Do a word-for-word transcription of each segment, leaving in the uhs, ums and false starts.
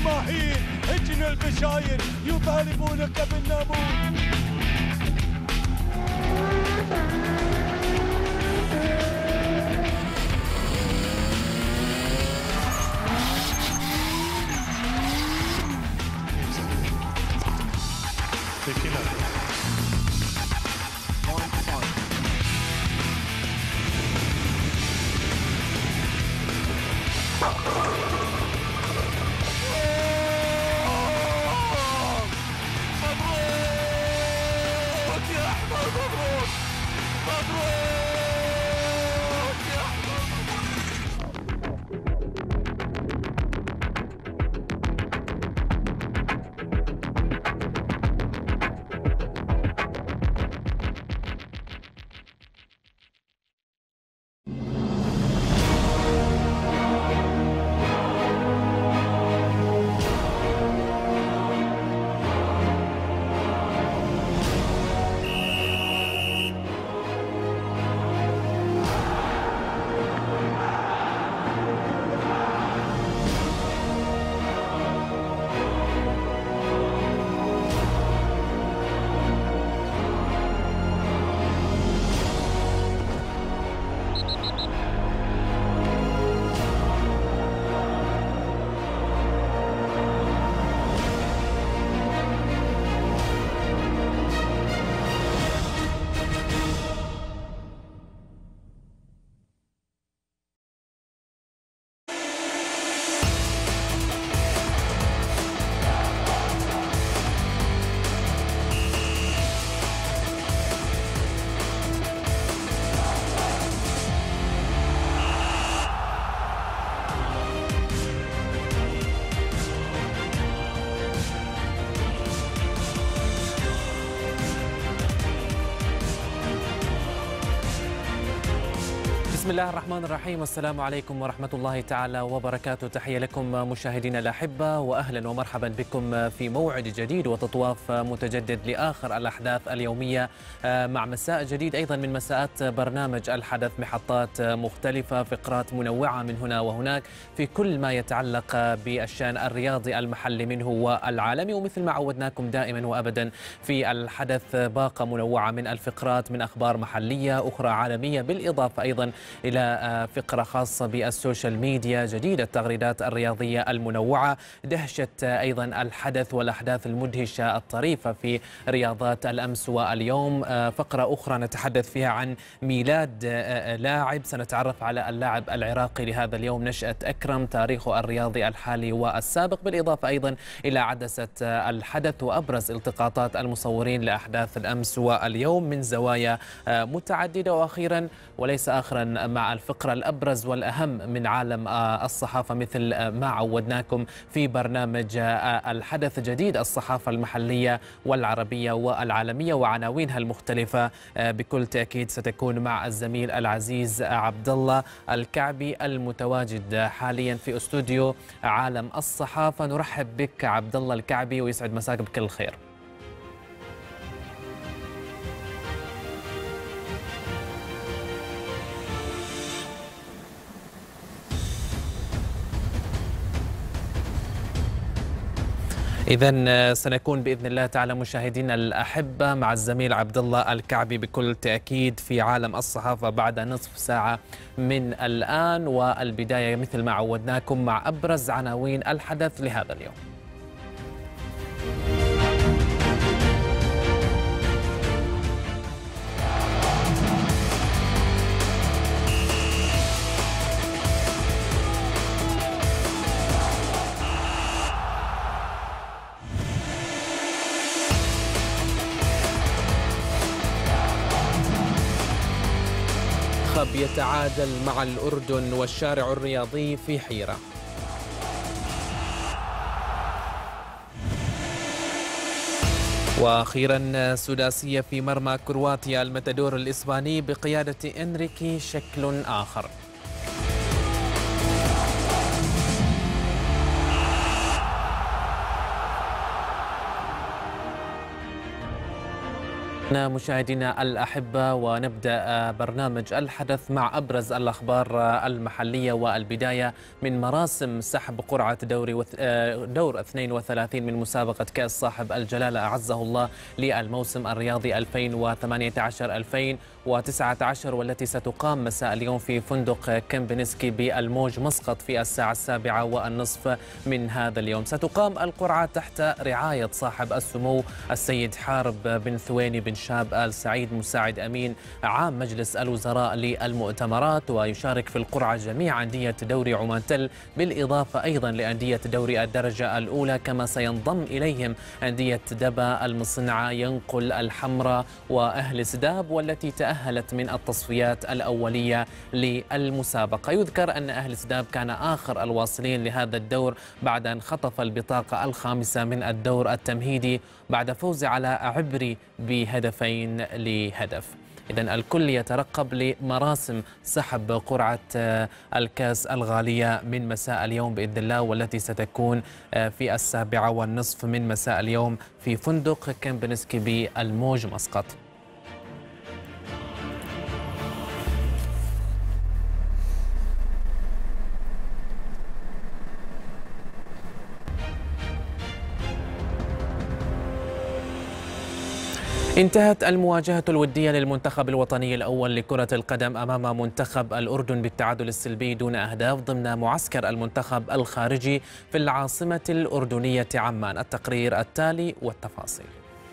جماهير اجن البشاير يطالبونك بالناموس. بسم الله الرحمن الرحيم، والسلام عليكم ورحمة الله تعالى وبركاته. تحية لكم مشاهدينا الأحبة، وأهلا ومرحبا بكم في موعد جديد وتطواف متجدد لآخر الأحداث اليومية مع مساء جديد أيضا من مساءات برنامج الحدث. محطات مختلفة، فقرات منوعة من هنا وهناك في كل ما يتعلق بالشأن الرياضي المحلي منه والعالمي. ومثل ما عودناكم دائما وأبدا في الحدث باقة منوعة من الفقرات، من أخبار محلية أخرى عالمية، بالإضافة أيضا إلى فقرة خاصة بالسوشيال ميديا، جديد التغريدات الرياضية المنوعة، دهشة أيضا الحدث والأحداث المدهشة الطريفة في رياضات الأمس واليوم. فقرة أخرى نتحدث فيها عن ميلاد لاعب، سنتعرف على اللاعب العراقي لهذا اليوم، نشأة أكرم، تاريخه الرياضي الحالي والسابق، بالإضافة أيضا إلى عدسة الحدث وأبرز التقاطات المصورين لأحداث الأمس واليوم من زوايا متعددة. وأخيرا وليس آخرا مع الفقرة الأبرز والأهم من عالم الصحافة، مثل ما عودناكم في برنامج الحدث، جديد الصحافة المحلية والعربية والعالمية وعناوينها المختلفة. بكل تأكيد ستكون مع الزميل العزيز عبد الله الكعبي المتواجد حاليا في استوديو عالم الصحافة. نرحب بك عبد الله الكعبي ويسعد مساك بكل الخير. إذن سنكون بإذن الله تعالى مشاهدينا الأحبة مع الزميل عبد الله الكعبي بكل تأكيد في عالم الصحافة بعد نصف ساعة من الآن، والبداية مثل ما عودناكم مع أبرز عناوين الحدث لهذا اليوم. يتعادل مع الأردن والشارع الرياضي في حيرة. وأخيرا سداسية في مرمى كرواتيا، المتدور الإسباني بقيادة إنريكي شكل آخر. مشاهدينا الأحبة، ونبدأ برنامج الحدث مع أبرز الأخبار المحلية، والبداية من مراسم سحب قرعة دوري دور اثنين وثلاثين من مسابقة كأس صاحب الجلالة أعزه الله للموسم الرياضي ألفين وثمانية عشر ألفين وتسعة عشر، والتي ستقام مساء اليوم في فندق كمبنسكي بالموج مسقط في الساعة السابعة والنصف من هذا اليوم. ستقام القرعة تحت رعاية صاحب السمو السيد حارب بن ثويني بن شاب آل سعيد مساعد أمين عام مجلس الوزراء للمؤتمرات، ويشارك في القرعة جميع أندية دوري عمان تل بالإضافة أيضا لأندية دوري الدرجة الأولى، كما سينضم إليهم أندية دبا المصنعة ينقل الحمراء وأهل سداب، والتي تأهلت من التصفيات الأولية للمسابقة. يذكر أن أهل سداب كان آخر الواصلين لهذا الدور بعد أن خطف البطاقة الخامسة من الدور التمهيدي بعد فوز على عبري بهدفين لهدف. إذن الكل يترقب لمراسم سحب قرعة الكاس الغالية من مساء اليوم بإذن الله، والتي ستكون في السابعة والنصف من مساء اليوم في فندق كمبنسكي بالموج مسقط. انتهت المواجهة الودية للمنتخب الوطني الأول لكرة القدم أمام منتخب الأردن بالتعادل السلبي دون أهداف ضمن معسكر المنتخب الخارجي في العاصمة الأردنية عمان. التقرير التالي والتفاصيل.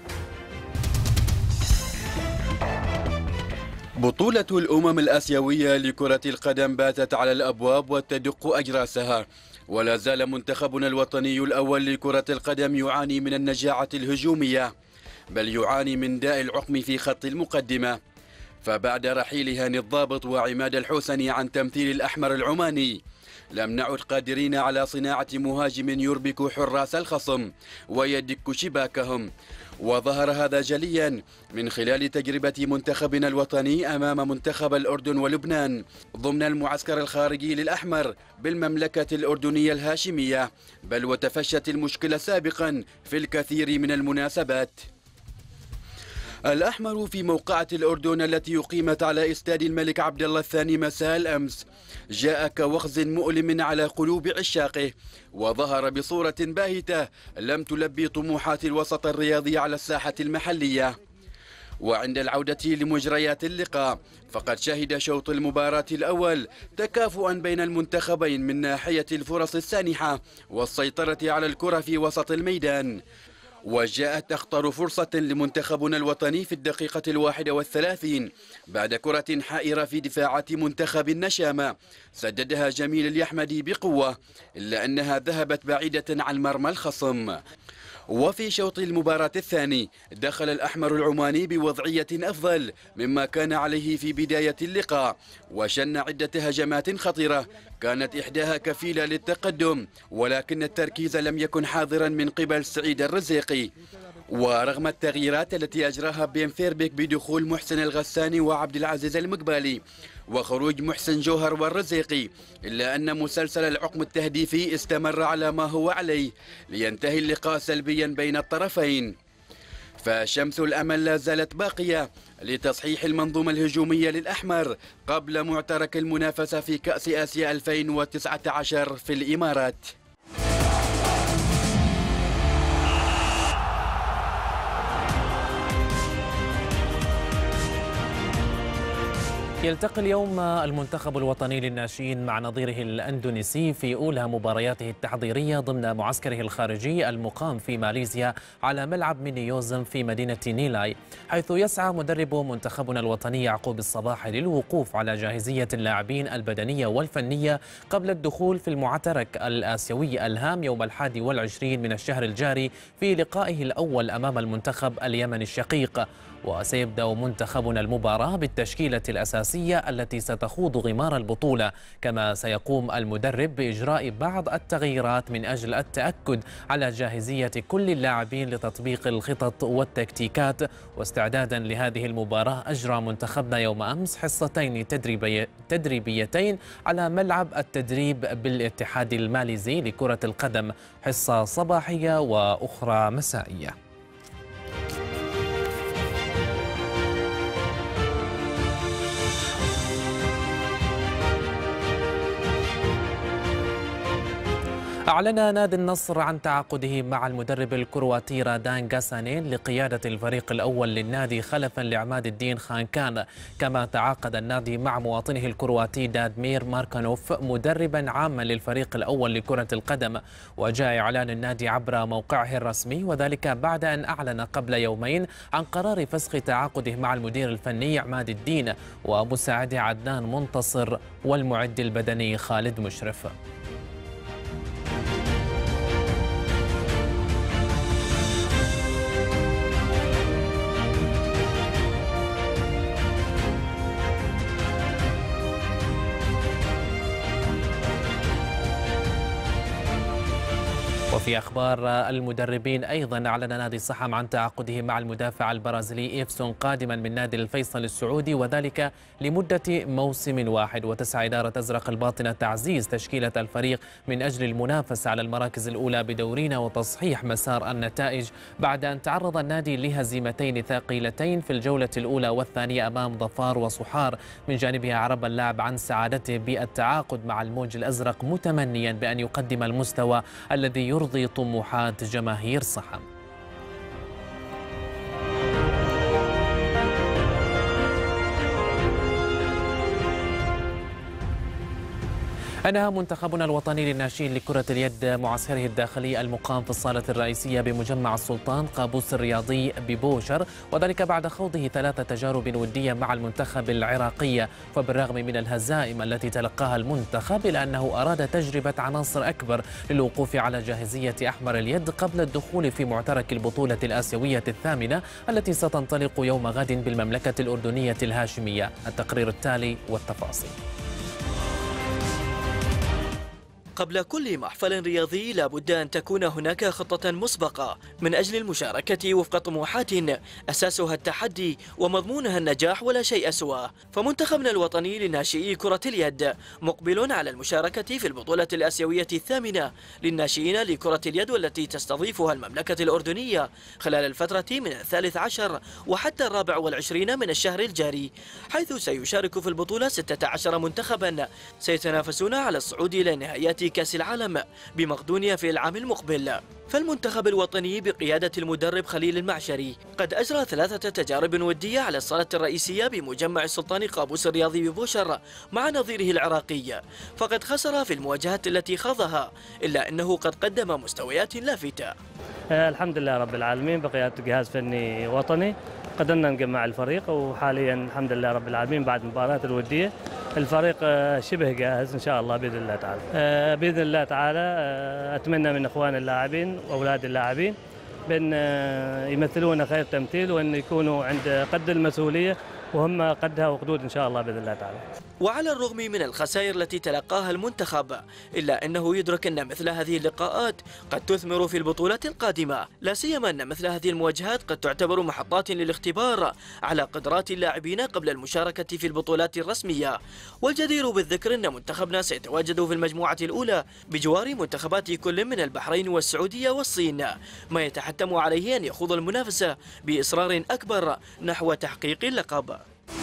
بطولة الأمم الآسيوية لكرة القدم باتت على الأبواب وتدق أجراسها، ولا زال منتخبنا الوطني الأول لكرة القدم يعاني من النجاعة الهجومية، بل يعاني من داء العقم في خط المقدمة. فبعد رحيل هاني الضابط وعماد الحوسني عن تمثيل الأحمر العماني، لم نعد قادرين على صناعة مهاجم يربك حراس الخصم ويدك شباكهم، وظهر هذا جليا من خلال تجربة منتخبنا الوطني أمام منتخب الأردن ولبنان ضمن المعسكر الخارجي للأحمر بالمملكة الأردنية الهاشمية، بل وتفشت المشكلة سابقا في الكثير من المناسبات. الأحمر في موقعة الأردن التي أقيمت على استاد الملك عبد الله الثاني مساء الأمس جاء كوخز مؤلم على قلوب عشاقه، وظهر بصورة باهتة لم تلبي طموحات الوسط الرياضي على الساحة المحلية. وعند العودة لمجريات اللقاء فقد شهد شوط المباراة الأول تكافؤا بين المنتخبين من ناحية الفرص السانحة والسيطرة على الكرة في وسط الميدان. وجاءت أخطر فرصة لمنتخبنا الوطني في الدقيقة الواحدة والثلاثين بعد كرة حائرة في دفاعات منتخب النشامة سددها جميل اليحمدي بقوة، إلا أنها ذهبت بعيدة عن مرمى الخصم. وفي شوط المباراة الثاني دخل الأحمر العماني بوضعية أفضل مما كان عليه في بداية اللقاء، وشن عدة هجمات خطيرة كانت إحداها كفيلة للتقدم، ولكن التركيز لم يكن حاضرا من قبل سعيد الرزيقي. ورغم التغييرات التي أجراها بين فيربيك بدخول محسن الغساني وعبد العزيز المقبالي وخروج محسن جوهر والرزيقي، إلا أن مسلسل العقم التهديفي استمر على ما هو عليه لينتهي اللقاء سلبيا بين الطرفين. فشمس الأمل لا زالت باقية لتصحيح المنظومة الهجومية للأحمر قبل معترك المنافسة في كأس آسيا ألفين وتسعة عشر في الإمارات. يلتقي اليوم المنتخب الوطني للناشئين مع نظيره الأندونيسي في أولى مبارياته التحضيرية ضمن معسكره الخارجي المقام في ماليزيا على ملعب مينيوزم في مدينة نيلاي، حيث يسعى مدرب منتخبنا الوطني يعقوب الصباحي للوقوف على جاهزية اللاعبين البدنية والفنية قبل الدخول في المعترك الآسيوي الهام يوم الحادي والعشرين من الشهر الجاري في لقائه الأول أمام المنتخب اليمني الشقيق. وسيبدأ منتخبنا المباراة بالتشكيلة الأساسية التي ستخوض غمار البطولة، كما سيقوم المدرب بإجراء بعض التغييرات من أجل التأكد على جاهزية كل اللاعبين لتطبيق الخطط والتكتيكات. واستعدادا لهذه المباراة أجرى منتخبنا يوم أمس حصتين تدريبي تدريبيتين على ملعب التدريب بالاتحاد الماليزي لكرة القدم، حصة صباحية وأخرى مسائية. أعلن نادي النصر عن تعاقده مع المدرب الكرواتي رادان غاسانين لقيادة الفريق الأول للنادي خلفا لعماد الدين خانكان. كما تعاقد النادي مع مواطنه الكرواتي دادمير ماركانوف مدربا عاما للفريق الأول لكرة القدم. وجاء إعلان النادي عبر موقعه الرسمي، وذلك بعد أن أعلن قبل يومين عن قرار فسخ تعاقده مع المدير الفني عماد الدين ومساعده عدنان منتصر والمعد البدني خالد مشرف. وفي أخبار المدربين أيضا أعلن نادي الصحم عن تعاقده مع المدافع البرازيلي إيفسون قادما من نادي الفيصل السعودي، وذلك لمدة موسم واحد. وتسعى إدارة أزرق الباطنة تعزيز تشكيلة الفريق من أجل المنافسة على المراكز الأولى بدورينا وتصحيح مسار النتائج بعد أن تعرض النادي لهزيمتين ثقيلتين في الجولة الأولى والثانية أمام ظفار وصحار. من جانبها عرب اللاعب عن سعادته بالتعاقد مع الموج الأزرق، متمنيا بأن يقدم المستوى الذي يرضي طموحات جماهير صحم. أنهى منتخبنا الوطني للناشئين لكرة اليد معسكره الداخلي المقام في الصالة الرئيسية بمجمع السلطان قابوس الرياضي ببوشر، وذلك بعد خوضه ثلاث تجارب ودية مع المنتخب العراقي. فبالرغم من الهزائم التي تلقاها المنتخب إلا أنه أراد تجربة عناصر أكبر للوقوف على جاهزية أحمر اليد قبل الدخول في معترك البطولة الآسيوية الثامنة التي ستنطلق يوم غد بالمملكة الأردنية الهاشمية. التقرير التالي والتفاصيل. قبل كل محفل رياضي لا بد أن تكون هناك خطة مسبقة من أجل المشاركة وفق طموحات أساسها التحدي ومضمونها النجاح ولا شيء سواه. فمنتخبنا الوطني لناشئي كرة اليد مقبل على المشاركة في البطولة الآسيوية الثامنة للناشئين لكرة اليد والتي تستضيفها المملكة الأردنية خلال الفترة من الثالث عشر وحتى الرابع والعشرين من الشهر الجاري، حيث سيشارك في البطولة ستة عشر منتخبا سيتنافسون على الصعود إلى نهائيات كأس العالم بمقدونيا في العام المقبل. فالمنتخب الوطني بقيادة المدرب خليل المعشري قد أجرى ثلاثة تجارب ودية على الصالة الرئيسية بمجمع السلطان قابوس الرياضي ببوشر مع نظيره العراقي، فقد خسر في المواجهات التي خاضها إلا أنه قد قدم مستويات لافتة. الحمد لله رب العالمين بقيادة جهاز فني وطني قدرنا نجمع الفريق، وحاليا الحمد لله رب العالمين بعد المباراة الودية الفريق شبه جاهز إن شاء الله بإذن الله تعالى. بإذن الله تعالى أتمنى من إخوان اللاعبين وأولاد اللاعبين بأن يمثلون خير تمثيل وأن يكونوا عند قد المسؤولية وهم قدها وقدود إن شاء الله بإذن الله تعالى. وعلى الرغم من الخسائر التي تلقاها المنتخب إلا أنه يدرك أن مثل هذه اللقاءات قد تثمر في البطولة القادمة، لا سيما أن مثل هذه المواجهات قد تعتبر محطات للاختبار على قدرات اللاعبين قبل المشاركة في البطولات الرسمية. والجدير بالذكر أن منتخبنا سيتواجد في المجموعة الأولى بجوار منتخبات كل من البحرين والسعودية والصين، ما يتحتم عليه أن يخوض المنافسة بإصرار أكبر نحو تحقيق اللقب.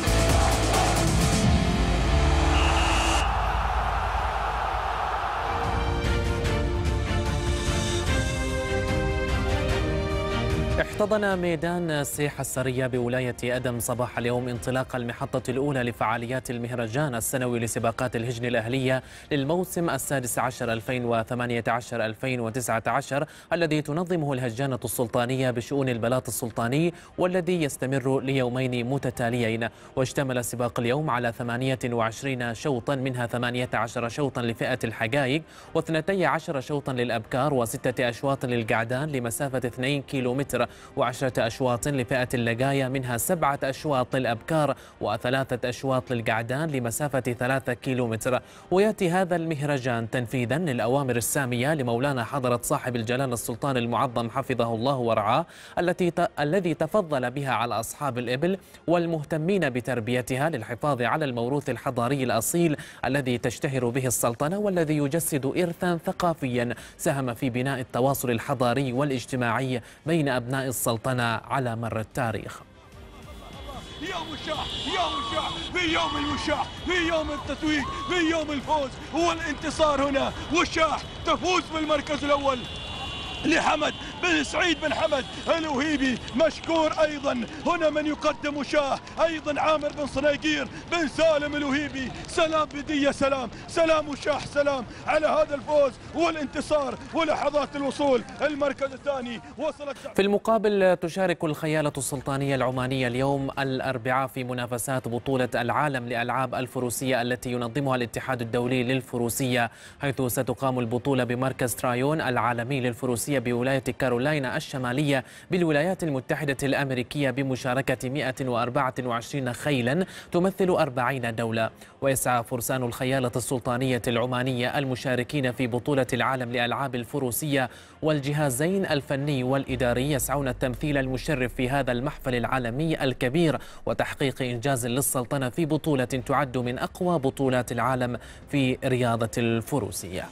احتضن ميدان سيح السرية بولاية أدم صباح اليوم انطلاق المحطة الأولى لفعاليات المهرجان السنوي لسباقات الهجن الأهلية للموسم السادس عشر ألفين وثمانية عشر ألفين وتسعة عشر الذي تنظمه الهجانة السلطانية بشؤون البلاط السلطاني، والذي يستمر ليومين متتاليين. واشتمل سباق اليوم على ثمانية وعشرين شوطا، منها ثمانية عشر شوطا لفئة الحقائق واثنتي عشر شوطا للأبكار وستة أشواط للقعدان لمسافة اثنين كيلومتر، وعشرة أشواط لفئة اللقايا منها سبعة أشواط للأبكار وثلاثة أشواط للقعدان لمسافة ثلاثة كيلومتر. ويأتي هذا المهرجان تنفيذا للأوامر السامية لمولانا حضرة صاحب الجلالة السلطان المعظم حفظه الله ورعاه التي ت... الذي تفضل بها على أصحاب الإبل والمهتمين بتربيتها للحفاظ على الموروث الحضاري الأصيل الذي تشتهر به السلطنة، والذي يجسد إرثا ثقافيا ساهم في بناء التواصل الحضاري والاجتماعي بين أبناء السلطنة على مر التاريخ. يا مشاح يا مشاح، في يوم المشاح، في يوم التتويج، في يوم الفوز والانتصار هنا. وشاح تفوز بالمركز الأول لحمد بن سعيد بن حمد الوهيبي. مشكور أيضا هنا من يقدم وشاه أيضا عامر بن صنيقير بن سالم الوهيبي. سلام بدية، سلام سلام وشاح، سلام على هذا الفوز والانتصار ولحظات الوصول. المركز الثاني وصلت. في المقابل تشارك الخيالة السلطانية العمانية اليوم الأربعاء في منافسات بطولة العالم لألعاب الفروسية التي ينظمها الاتحاد الدولي للفروسية، حيث ستقام البطولة بمركز ترايون العالمي للفروسية بولاية كارولاينا الشمالية بالولايات المتحدة الأمريكية بمشاركة مئة وأربعة وعشرين خيلا تمثل أربعين دولة. ويسعى فرسان الخيالة السلطانية العمانية المشاركين في بطولة العالم لألعاب الفروسية والجهازين الفني والإداري يسعون التمثيل المشرف في هذا المحفل العالمي الكبير وتحقيق إنجاز للسلطنة في بطولة تعد من أقوى بطولات العالم في رياضة الفروسية.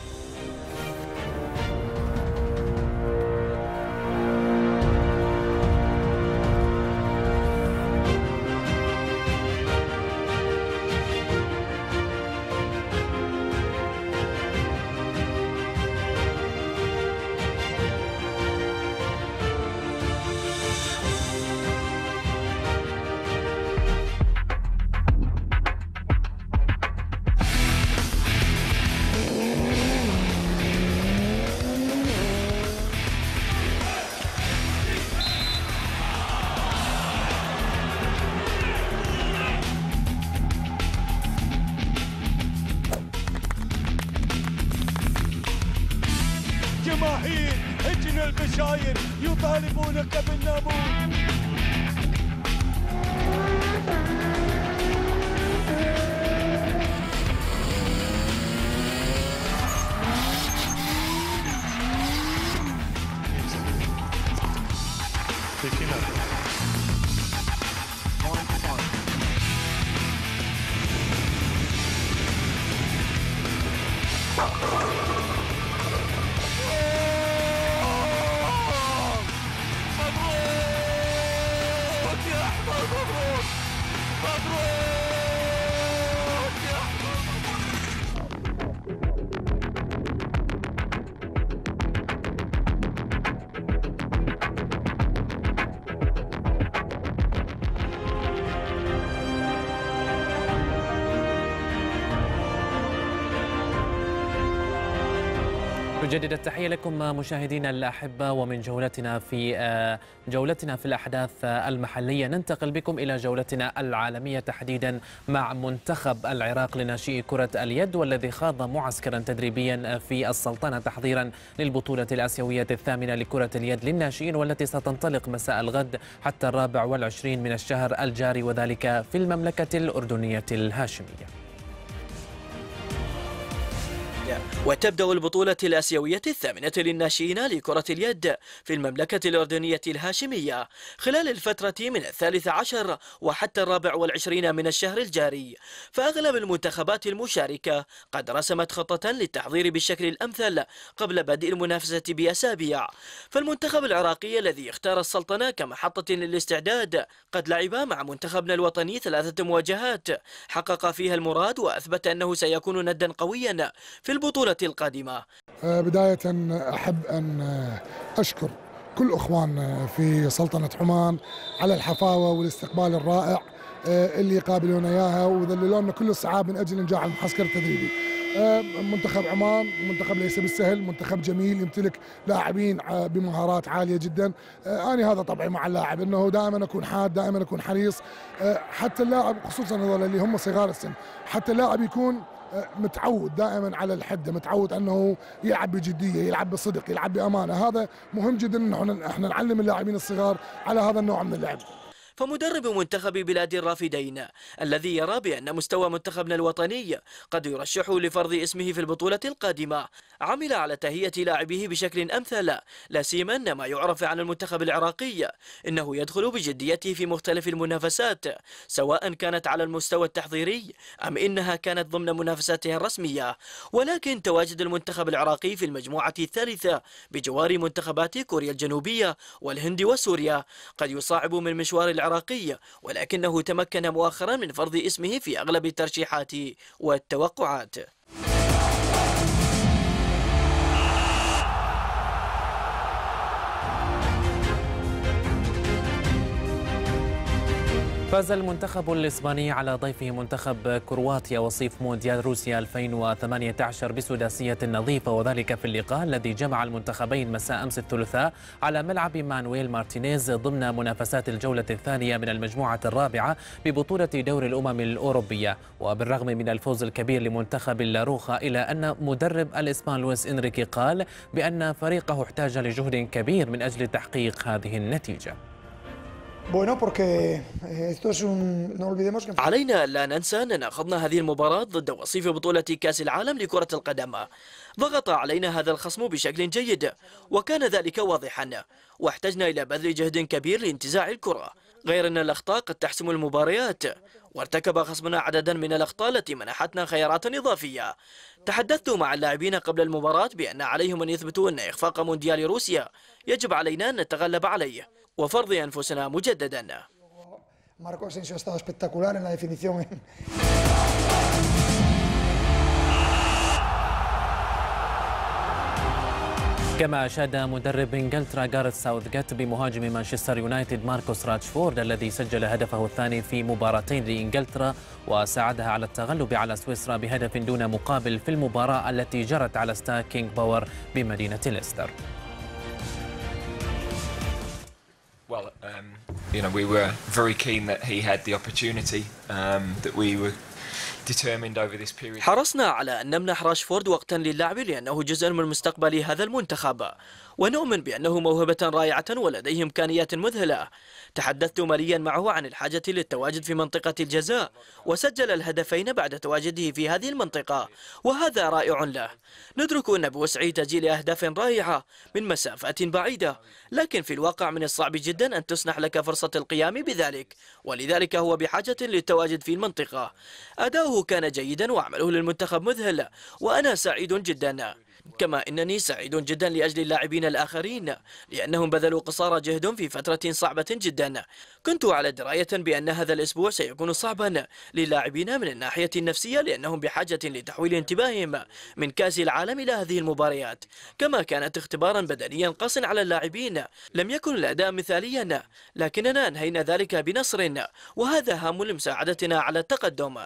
جماهير هجن البشاير يطالبونك بالنابوت. نجدد التحية لكم مشاهدينا الأحبة، ومن جولتنا في جولتنا في الأحداث المحلية ننتقل بكم إلى جولتنا العالمية تحديدا مع منتخب العراق لناشئي كرة اليد، والذي خاض معسكرا تدريبيا في السلطنة تحضيرا للبطولة الآسيوية الثامنة لكرة اليد للناشئين، والتي ستنطلق مساء الغد حتى الرابع والعشرين من الشهر الجاري، وذلك في المملكة الأردنية الهاشمية. وتبدأ البطولة الآسيوية الثامنة للناشئين لكرة اليد في المملكة الأردنية الهاشمية خلال الفترة من الثالث عشر وحتى الرابع والعشرين من الشهر الجاري. فأغلب المنتخبات المشاركة قد رسمت خطة للتحضير بالشكل الأمثل قبل بدء المنافسة بأسابيع. فالمنتخب العراقي الذي اختار السلطنة كمحطة للاستعداد قد لعب مع منتخبنا الوطني ثلاثة مواجهات حقق فيها المراد، وأثبت أنه سيكون ندا قويا في البطولة القادمة. بداية أحب أن أشكر كل أخوان في سلطنة عمان على الحفاوة والاستقبال الرائع اللي قابلونا إياها وذللونا كل الصعاب من أجل نجاح المعسكر التدريبي. منتخب عمان منتخب ليس بالسهل، منتخب جميل يمتلك لاعبين بمهارات عالية جدا. أنا هذا طبعي مع اللاعب، أنه دائما أكون حاد، دائما أكون حريص، حتى اللاعب خصوصا هذول اللي هم صغار السن، حتى اللاعب يكون متعود دائما على الحده، متعود انه يلعب بجديه، يلعب بصدق، يلعب بامانه. هذا مهم جدا انه احنا نعلم اللاعبين الصغار على هذا النوع من اللعب. فمدرب منتخب بلاد الرافدين الذي يرى بأن مستوى منتخبنا الوطني قد يرشحه لفرض اسمه في البطولة القادمة عمل على تهيئة لاعبيه بشكل أمثل، لا سيما أن ما يعرف عن المنتخب العراقي إنه يدخل بجديته في مختلف المنافسات، سواء كانت على المستوى التحضيري أم إنها كانت ضمن منافساتها الرسمية. ولكن تواجد المنتخب العراقي في المجموعة الثالثة بجوار منتخبات كوريا الجنوبية والهند وسوريا قد يصعب من مشوار العراق العراقي، ولكنه تمكن مؤخرا من فرض اسمه في أغلب الترشيحات والتوقعات. فاز المنتخب الإسباني على ضيفه منتخب كرواتيا وصيف مونديال روسيا ألفين وثمانية عشر بسداسية نظيفة، وذلك في اللقاء الذي جمع المنتخبين مساء أمس الثلاثاء على ملعب مانويل مارتينيز ضمن منافسات الجولة الثانية من المجموعة الرابعة ببطولة دوري الأمم الأوروبية. وبالرغم من الفوز الكبير لمنتخب اللاروخا، إلا أن مدرب الإسبان لويس إنريكي قال بأن فريقه احتاج لجهد كبير من أجل تحقيق هذه النتيجة. علينا ألا ننسى أننا خضنا هذه المباراة ضد وصيف بطولة كأس العالم لكرة القدم. ضغط علينا هذا الخصم بشكل جيد وكان ذلك واضحا، واحتجنا إلى بذل جهد كبير لانتزاع الكرة، غير أن الأخطاء قد تحسم المباريات، وارتكب خصمنا عددا من الأخطاء التي منحتنا خيارات إضافية. تحدثت مع اللاعبين قبل المباراة بأن عليهم أن يثبتوا أن إخفاق مونديال روسيا يجب علينا أن نتغلب عليه وفرض أنفسنا مجددا. كما أشاد مدرب إنجلترا غاريث ساوثغيت بمهاجم مانشستر يونايتد ماركوس راشفورد الذي سجل هدفه الثاني في مباراتين لإنجلترا وساعدها على التغلب على سويسرا بهدف دون مقابل في المباراة التي جرت على استاد كينغ باور بمدينة ليستر. Well, um, you know, we were very keen that he had the opportunity, um, that we were determined over this period. حرصنا على أن نمنح راشفورد وقتا للعب لأنه جزء من مستقبل هذا المنتخب، ونؤمن بأنه موهبة رائعة ولديه إمكانيات مذهلة. تحدثت مليا معه عن الحاجة للتواجد في منطقة الجزاء، وسجل الهدفين بعد تواجده في هذه المنطقة، وهذا رائع له. ندرك أن بوسعه تسجيل أهداف رائعة من مسافات بعيدة، لكن في الواقع من الصعب جدا أن تسنح لك فرصة القيام بذلك، ولذلك هو بحاجة للتواجد في المنطقة. أداؤه كان جيدا وعمله للمنتخب مذهل، وأنا سعيد جدا، كما إنني سعيد جدا لأجل اللاعبين الآخرين لأنهم بذلوا قصارى جهد في فترة صعبة جدا. كنت على دراية بأن هذا الأسبوع سيكون صعبا للاعبين من الناحية النفسية لأنهم بحاجة لتحويل انتباههم من كأس العالم إلى هذه المباريات، كما كانت اختبارا بدنيا قاس على اللاعبين. لم يكن الأداء مثاليا، لكننا أنهينا ذلك بنصر، وهذا هام لمساعدتنا على التقدم.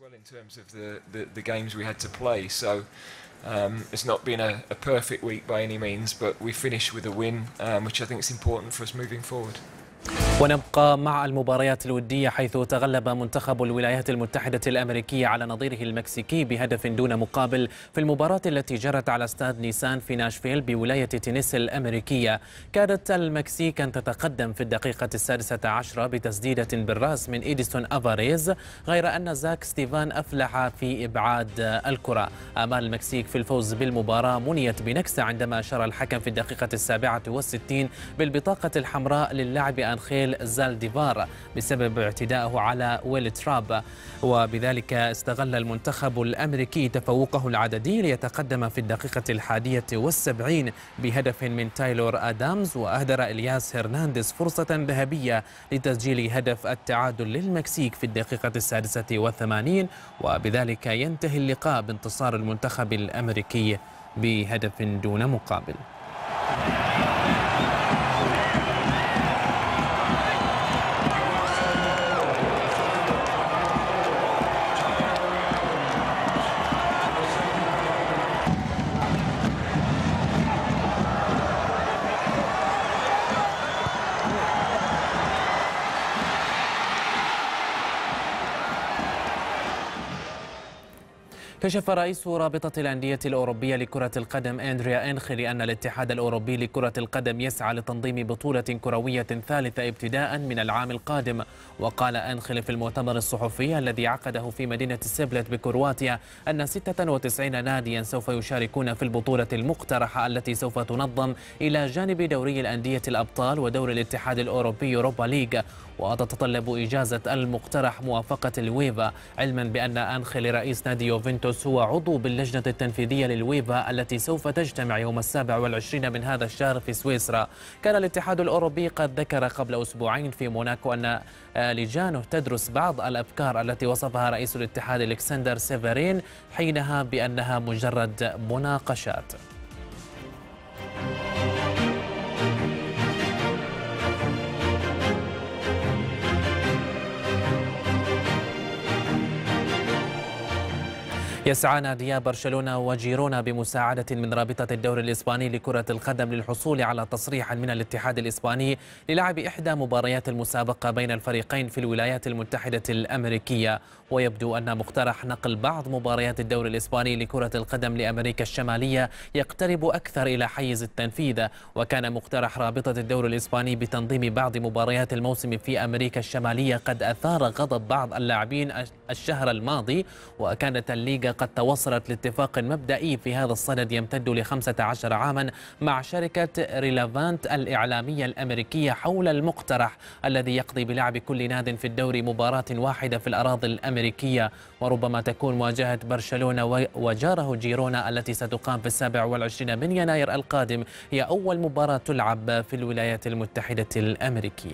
Um, it's not been a, a perfect week by any means, but we finished with a win, um, which I think is important for us moving forward. ونبقى مع المباريات الودية، حيث تغلب منتخب الولايات المتحدة الأمريكية على نظيره المكسيكي بهدف دون مقابل في المباراة التي جرت على استاد نيسان في ناشفيل بولاية تينيسي الأمريكية. كادت المكسيك أن تتقدم في الدقيقة السادسة عشرة بتسديدة بالرأس من إيديسون أفاريز، غير أن زاك ستيفان أفلح في إبعاد الكرة. آمال المكسيك في الفوز بالمباراة منيت بنكسة عندما أشار الحكم في الدقيقة السابعة والستين بالبطاقة الحمراء للاعب أنخيل زالديفار بسبب اعتدائه على ويل تراب، وبذلك استغل المنتخب الأمريكي تفوقه العددي ليتقدم في الدقيقة الحادية والسبعين بهدف من تايلور آدامز، وأهدر إلياس هرنانديز فرصة ذهبية لتسجيل هدف التعادل للمكسيك في الدقيقة السادسة والثمانين، وبذلك ينتهي اللقاء بانتصار المنتخب الأمريكي بهدف دون مقابل. كشف رئيس رابطة الأندية الأوروبية لكرة القدم أندريا إنخيلي أن الاتحاد الأوروبي لكرة القدم يسعى لتنظيم بطولة كروية ثالثة ابتداء من العام القادم. وقال إنخيلي في المؤتمر الصحفي الذي عقده في مدينة سبلت بكرواتيا أن ستة وتسعين ناديا سوف يشاركون في البطولة المقترحة التي سوف تنظم إلى جانب دوري الأندية الأبطال ودور الاتحاد الأوروبي يوروبا ليغ، وتتطلب إجازة المقترح موافقة الويفا، علما بأن أنخيلي رئيس نادي يوفنتوس تيدروس هو عضو باللجنة التنفيذية للويفا التي سوف تجتمع يوم السابع والعشرين من هذا الشهر في سويسرا. كان الاتحاد الأوروبي قد ذكر قبل أسبوعين في موناكو أن لجانه تدرس بعض الأفكار التي وصفها رئيس الاتحاد ألكسندر سيفرين حينها بأنها مجرد مناقشات. يسعى ناديا برشلونة وجيرونا بمساعدة من رابطة الدوري الإسباني لكرة القدم للحصول على تصريح من الاتحاد الإسباني للعب إحدى مباريات المسابقة بين الفريقين في الولايات المتحدة الأمريكية. ويبدو أن مقترح نقل بعض مباريات الدوري الإسباني لكرة القدم لأمريكا الشمالية يقترب أكثر إلى حيز التنفيذ. وكان مقترح رابطة الدوري الإسباني بتنظيم بعض مباريات الموسم في أمريكا الشمالية قد أثار غضب بعض اللاعبين الشهر الماضي، وكانت الليغا قد توصلت لاتفاق مبدئي في هذا الصدد يمتد لخمسة عشر عاما مع شركة ريلافانت الإعلامية الأمريكية حول المقترح الذي يقضي بلعب كل ناد في الدوري مباراة واحدة في الأراضي الأمريكية. وربما تكون مواجهة برشلونة وجاره جيرونا التي ستقام في السابع والعشرين من يناير القادم هي أول مباراة تلعب في الولايات المتحدة الأمريكية.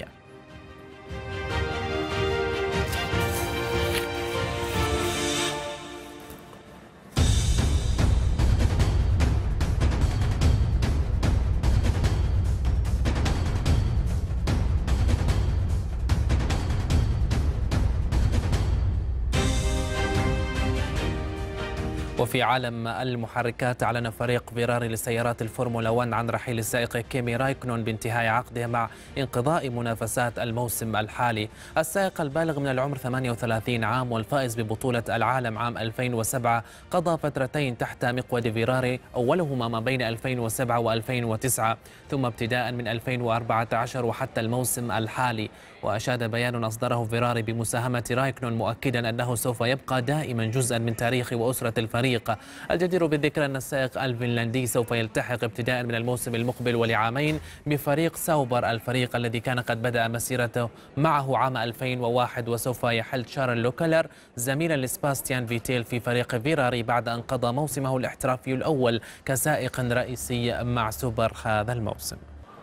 وفي عالم المحركات أعلن فريق فيراري لسيارات الفورمولا واحد عن رحيل السائق كيمي رايكونن بانتهاء عقده مع انقضاء منافسات الموسم الحالي. السائق البالغ من العمر ثمانية وثلاثين عام والفائز ببطولة العالم عام ألفين وسبعة قضى فترتين تحت مقود فيراري، أولهما ما بين ألفين وسبعة وألفين وتسعة ثم ابتداء من ألفين وأربعة عشر وحتى الموسم الحالي. وأشاد بيان أصدره فيراري بمساهمة رايكونن مؤكدا أنه سوف يبقى دائما جزءا من تاريخ وأسرة الفريق. الجدير بالذكر أن السائق الفنلندي سوف يلتحق ابتداء من الموسم المقبل ولعامين بفريق ساوبر، الفريق الذي كان قد بدأ مسيرته معه عام ألفين وواحد، وسوف يحل شارل لوكلر زميلا لسباستيان فيتيل في فريق فيراري بعد أن قضى موسمه الاحترافي الأول كسائق رئيسي مع سوبر هذا الموسم.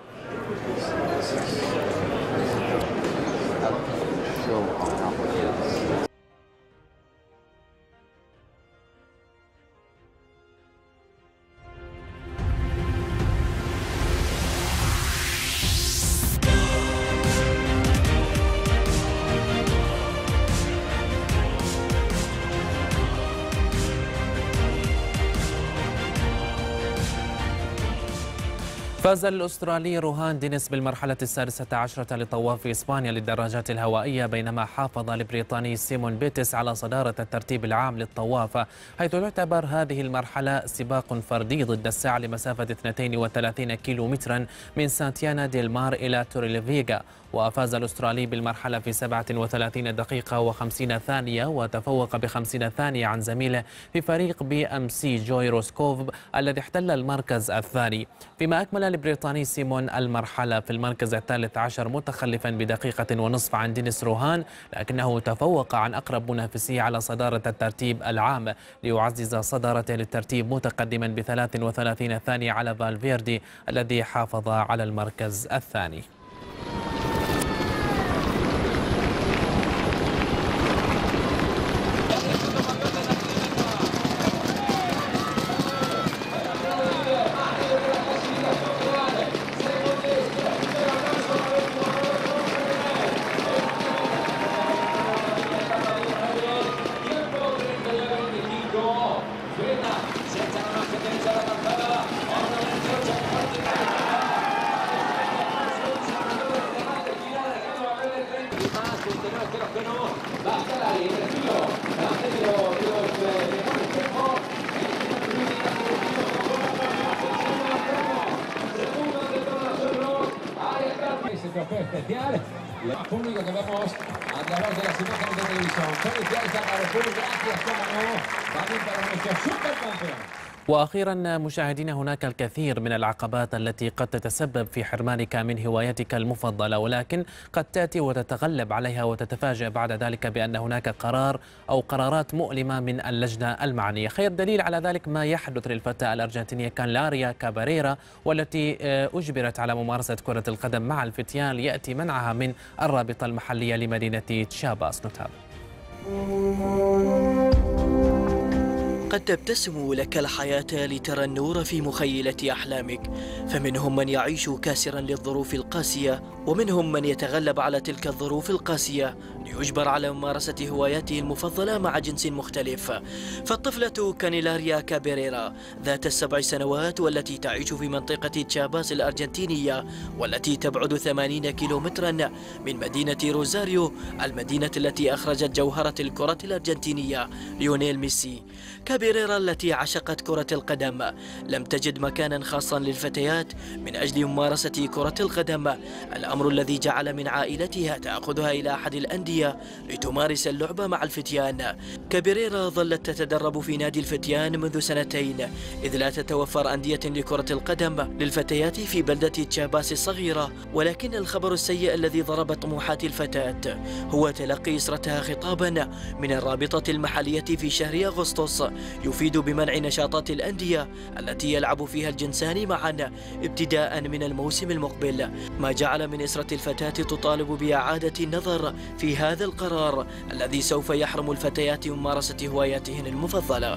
فاز الأسترالي روهان دينيس بالمرحلة السادسة عشرة لطواف إسبانيا للدراجات الهوائية، بينما حافظ البريطاني سيمون بيتس على صدارة الترتيب العام للطواف، حيث تعتبر هذه المرحلة سباق فردي ضد الساعة لمسافة اثنين وثلاثين كيلو مترا من سانتيانا ديل مار إلى توريليفيغا. وفاز الأسترالي بالمرحلة في سبعة وثلاثين دقيقة وخمسين ثانية وتفوق بخمسين ثانية عن زميله في فريق بي أم سي جوي روسكوف الذي احتل المركز الثاني. فيما أكمل البريطاني سيمون المرحلة في المركز الثالث عشر متخلفا بدقيقة ونصف عن دينيس روهان، لكنه تفوق عن أقرب منافسيه على صدارة الترتيب العام ليعزز صدارته للترتيب متقدما بثلاث وثلاثين ثانية على فالفيردي الذي حافظ على المركز الثاني. Especial y el público que vemos a través de las imágenes de televisión. Felicidades a Carrefour, gracias como no, también para nuestro supercampeón. وأخيرا مشاهدينا، هناك الكثير من العقبات التي قد تتسبب في حرمانك من هوايتك المفضلة، ولكن قد تأتي وتتغلب عليها وتتفاجأ بعد ذلك بأن هناك قرار أو قرارات مؤلمة من اللجنة المعنية. خير دليل على ذلك ما يحدث للفتاة الأرجنتينية كالاريا كاباريرا، والتي أجبرت على ممارسة كرة القدم مع الفتيان ليأتي منعها من الرابطة المحلية لمدينة تشاباس. نتابع. قد تبتسم لك الحياة لترى النور في مخيلة أحلامك، فمنهم من يعيش كاسرا للظروف القاسية، ومنهم من يتغلب على تلك الظروف القاسية ليجبر على ممارسة هواياته المفضلة مع جنس مختلف. فالطفلة كانيلاريا كابيريرا ذات السبع سنوات، والتي تعيش في منطقة تشاباس الأرجنتينية، والتي تبعد ثمانين كيلومترا من مدينة روزاريو، المدينة التي أخرجت جوهرة الكرة الأرجنتينية ليونيل ميسي. كابيريرا التي عشقت كرة القدم لم تجد مكانا خاصا للفتيات من أجل ممارسة كرة القدم، الأمر الذي جعل من عائلتها تأخذها إلى أحد الأندية لتمارس اللعبة مع الفتيان. كابيريرا ظلت تتدرب في نادي الفتيان منذ سنتين، إذ لا تتوفر أندية لكرة القدم للفتيات في بلدة تشاباس الصغيرة. ولكن الخبر السيء الذي ضرب طموحات الفتاة هو تلقي أسرتها خطابا من الرابطة المحلية في شهر أغسطس يفيد بمنع نشاطات الأندية التي يلعب فيها الجنسان معا ابتداء من الموسم المقبل، ما جعل من أسرة الفتاة تطالب بإعادة النظر في هذا القرار الذي سوف يحرم الفتيات من ممارسة هواياتهن المفضلة.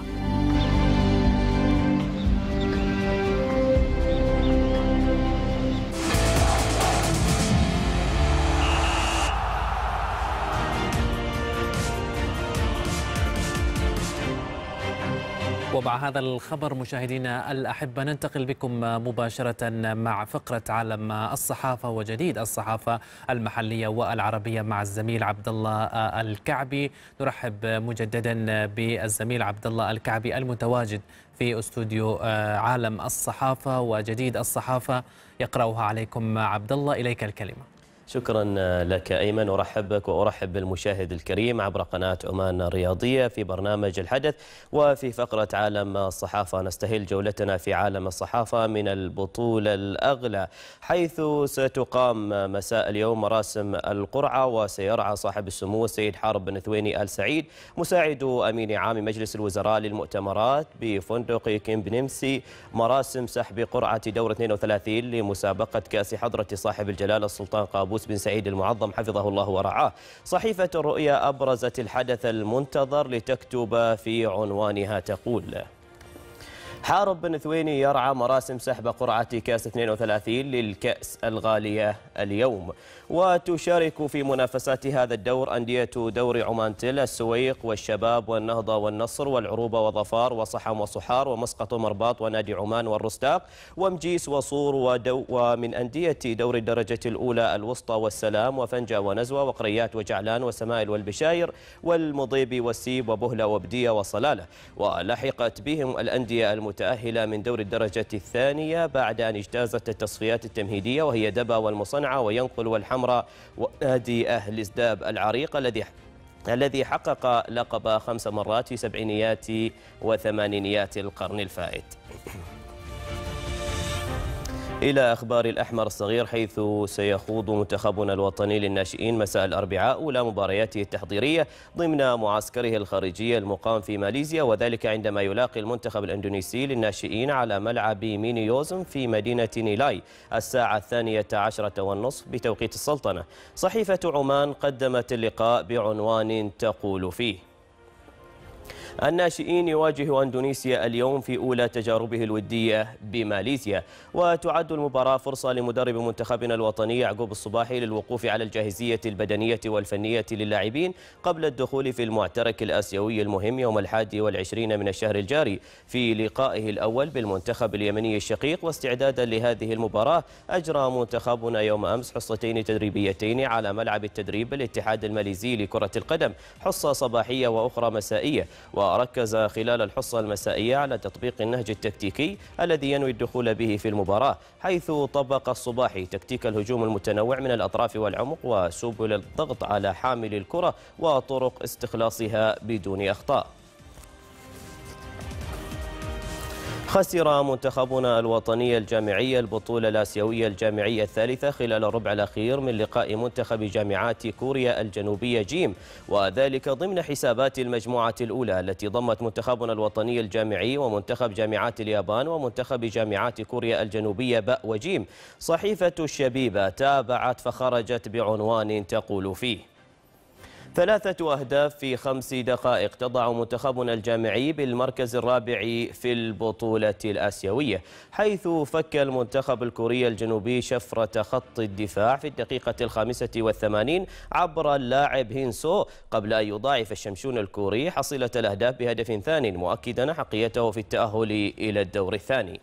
ومع هذا الخبر مشاهدينا الأحبة ننتقل بكم مباشرة مع فقرة عالم الصحافة وجديد الصحافة المحلية والعربية مع الزميل عبد الله الكعبي. نرحب مجددا بالزميل عبد الله الكعبي المتواجد في استوديو عالم الصحافة وجديد الصحافة، يقرأها عليكم عبد الله. إليك الكلمة. شكرا لك أيمن، أرحب بك وأرحب بالمشاهد الكريم عبر قناة عمان الرياضية في برنامج الحدث. وفي فقرة عالم الصحافة نستهل جولتنا في عالم الصحافة من البطولة الأغلى، حيث ستقام مساء اليوم مراسم القرعة، وسيرعى صاحب السمو السيد حارب بن ثويني آل سعيد مساعد أمين عام مجلس الوزراء للمؤتمرات بفندق كيم بنمسي مراسم سحب قرعة دور اثنين وثلاثين لمسابقة كأس حضرة صاحب الجلالة السلطان قابوس بن سعيد المعظم حفظه الله ورعاه. صحيفة الرؤيا أبرزت الحدث المنتظر لتكتب في عنوانها تقول: حارب بن ثويني يرعى مراسم سحب قرعة كأس اثنين وثلاثين للكأس الغالية اليوم. وتشارك في منافسات هذا الدور أندية دور عمان تل، السويق والشباب والنهضة والنصر والعروبة وظفار وصحم وصحار ومسقط ومرباط ونادي عمان والرستاق ومجيس وصور ودو، ومن أندية دور الدرجة الأولى الوسطى والسلام وفنجة ونزوة وقريات وجعلان وسمائل والبشاير والمضيب والسيب وبهلة وبدية وصلالة. ولحقت بهم الأندية المتأهلة من دور الدرجة الثانية بعد أن اجتازت التصفيات التمهيدية، وهي دبا والمصنعة وينقل والحمراء ونادي أهل إزداب العريق الذي الذي حقق لقب خمس مرات في سبعينيات وثمانينيات القرن الفائت. إلى أخبار الأحمر الصغير، حيث سيخوض منتخبنا الوطني للناشئين مساء الأربعاء أولى مبارياته التحضيرية ضمن معسكره الخارجي المقام في ماليزيا، وذلك عندما يلاقي المنتخب الإندونيسي للناشئين على ملعب ميني يوزم في مدينة نيلاي الساعة الثانية عشرة والنصف بتوقيت السلطنة. صحيفة عمان قدمت اللقاء بعنوان تقول فيه: الناشئين يواجه أندونيسيا اليوم في أولى تجاربه الودية بماليزيا. وتعد المباراة فرصة لمدرب منتخبنا الوطني يعقوب الصباحي للوقوف على الجاهزية البدنية والفنية للاعبين قبل الدخول في المعترك الآسيوي المهم يوم الحادي والعشرين من الشهر الجاري في لقائه الأول بالمنتخب اليمني الشقيق. واستعدادا لهذه المباراة أجرى منتخبنا يوم أمس حصتين تدريبيتين على ملعب التدريب الاتحاد الماليزي لكرة القدم، حصة صباحية وأخرى مسائية. وركز خلال الحصة المسائية على تطبيق النهج التكتيكي الذي ينوي الدخول به في المباراة، حيث طبق الصباحي تكتيك الهجوم المتنوع من الأطراف والعمق وسبل الضغط على حامل الكرة وطرق استخلاصها بدون أخطاء. خسر منتخبنا الوطني الجامعي البطولة الآسيوية الجامعية الثالثة خلال الربع الأخير من لقاء منتخب جامعات كوريا الجنوبية جيم، وذلك ضمن حسابات المجموعة الأولى التي ضمت منتخبنا الوطني الجامعي ومنتخب جامعات اليابان ومنتخب جامعات كوريا الجنوبية باء وجيم. صحيفة الشبيبة تابعت فخرجت بعنوان تقول فيه: ثلاثة أهداف في خمس دقائق تضع منتخبنا الجامعي بالمركز الرابع في البطولة الآسيوية، حيث فك المنتخب الكوري الجنوبي شفرة خط الدفاع في الدقيقة الخامسة والثمانين عبر اللاعب هينسو، قبل أن يضاعف الشمشون الكوري حصيلة الأهداف بهدف ثاني، مؤكدا حقيته في التأهل إلى الدور الثاني.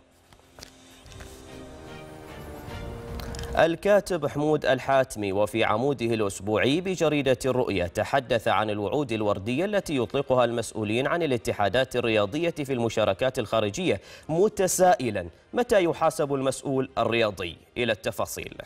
الكاتب حمود الحاتمي وفي عموده الأسبوعي بجريدة الرؤية تحدث عن الوعود الوردية التي يطلقها المسؤولين عن الاتحادات الرياضية في المشاركات الخارجية، متسائلا متى يحاسب المسؤول الرياضي؟ إلى التفاصيل.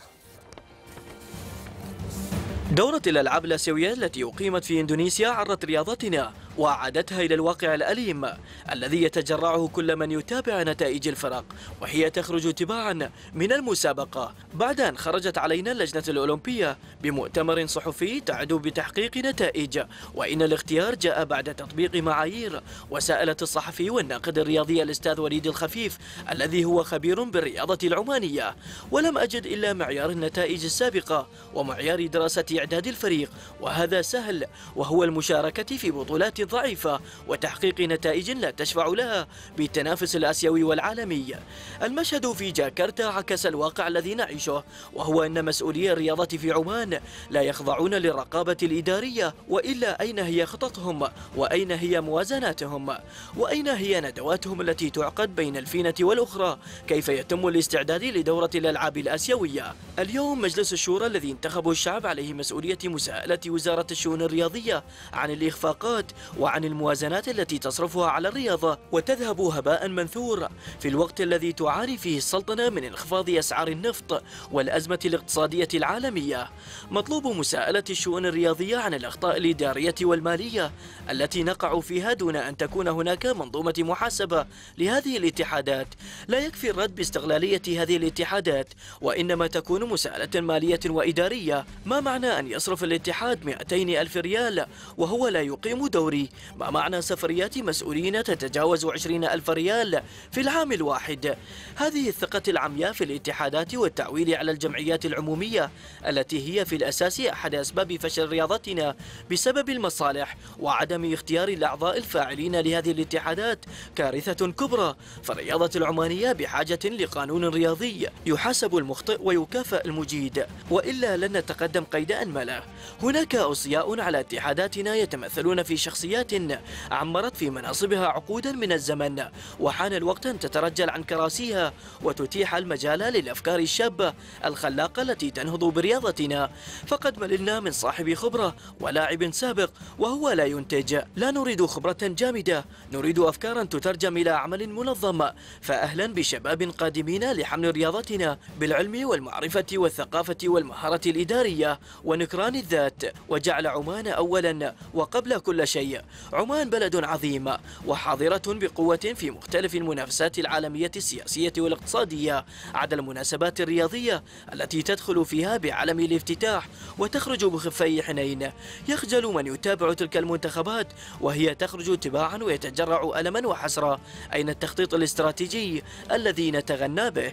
دورة الألعاب الآسيوية التي أقيمت في إندونيسيا عرت رياضتنا وأعادتها إلى الواقع الأليم الذي يتجرعه كل من يتابع نتائج الفرق، وهي تخرج تباعا من المسابقة بعد أن خرجت علينا اللجنة الأولمبية بمؤتمر صحفي تعدو بتحقيق نتائج، وإن الاختيار جاء بعد تطبيق معايير. وسألت الصحفي والناقد الرياضي الأستاذ وليد الخفيف الذي هو خبير بالرياضة العمانية: ولم أجد إلا معيار النتائج السابقة ومعيار دراسة إعداد الفريق، وهذا سهل، وهو المشاركة في بطولات ضعيفة وتحقيق نتائج لا تشفع لها بالتنافس الآسيوي والعالمي. المشهد في جاكرتا عكس الواقع الذي نعيشه، وهو أن مسؤولي الرياضة في عمان لا يخضعون للرقابة الإدارية، وإلا أين هي خططهم؟ وأين هي موازناتهم؟ وأين هي ندواتهم التي تعقد بين الفينة والأخرى؟ كيف يتم الاستعداد لدورة الألعاب الآسيوية؟ اليوم مجلس الشورى الذي انتخبه الشعب عليه مسؤولية مساءلة وزارة الشؤون الرياضية عن الإخفاقات وعن الموازنات التي تصرفها على الرياضة وتذهب هباء منثور في الوقت الذي تعاني فيه السلطنة من انخفاض أسعار النفط والأزمة الاقتصادية العالمية. مطلوب مساءلة الشؤون الرياضية عن الأخطاء الإدارية والمالية التي نقع فيها دون أن تكون هناك منظومة محاسبة لهذه الاتحادات. لا يكفي الرد باستغلالية هذه الاتحادات، وإنما تكون مساءلة مالية وإدارية. ما معنى أن يصرف الاتحاد مئتين ألف ريال وهو لا يقيم دوري؟ ما معنى سفريات مسؤولين تتجاوز عشرين ألف ريال في العام الواحد؟ هذه الثقة العمياء في الاتحادات والتعويل على الجمعيات العمومية التي هي في الأساس أحد أسباب فشل رياضتنا بسبب المصالح وعدم اختيار الأعضاء الفاعلين لهذه الاتحادات كارثة كبرى. فالرياضة العمانية بحاجة لقانون رياضي يحاسب المخطئ ويكافئ المجيد، وإلا لن نتقدم قيد أنملة. هناك أوصياء على اتحاداتنا يتمثلون في شخصيات عمرت في مناصبها عقودا من الزمن، وحان الوقت أن تترجل عن كراسيها وتتيح المجال للأفكار الشابة الخلاقة التي تنهض برياضتنا. فقد مللنا من صاحب خبرة ولاعب سابق وهو لا ينتج. لا نريد خبرة جامدة، نريد أفكارا تترجم إلى عمل منظم. فأهلا بشباب قادمين لحمل رياضتنا بالعلم والمعرفة والثقافة والمهارة الإدارية ونكران الذات، وجعل عمان أولا وقبل كل شيء. عمان بلد عظيم وحاضرة بقوة في مختلف المنافسات العالمية السياسية والاقتصادية، عدا المناسبات الرياضية التي تدخل فيها بعلم الافتتاح وتخرج بخفي حنين. يخجل من يتابع تلك المنتخبات وهي تخرج تباعا ويتجرع ألما وحسرة. أين التخطيط الاستراتيجي الذي نتغنى به؟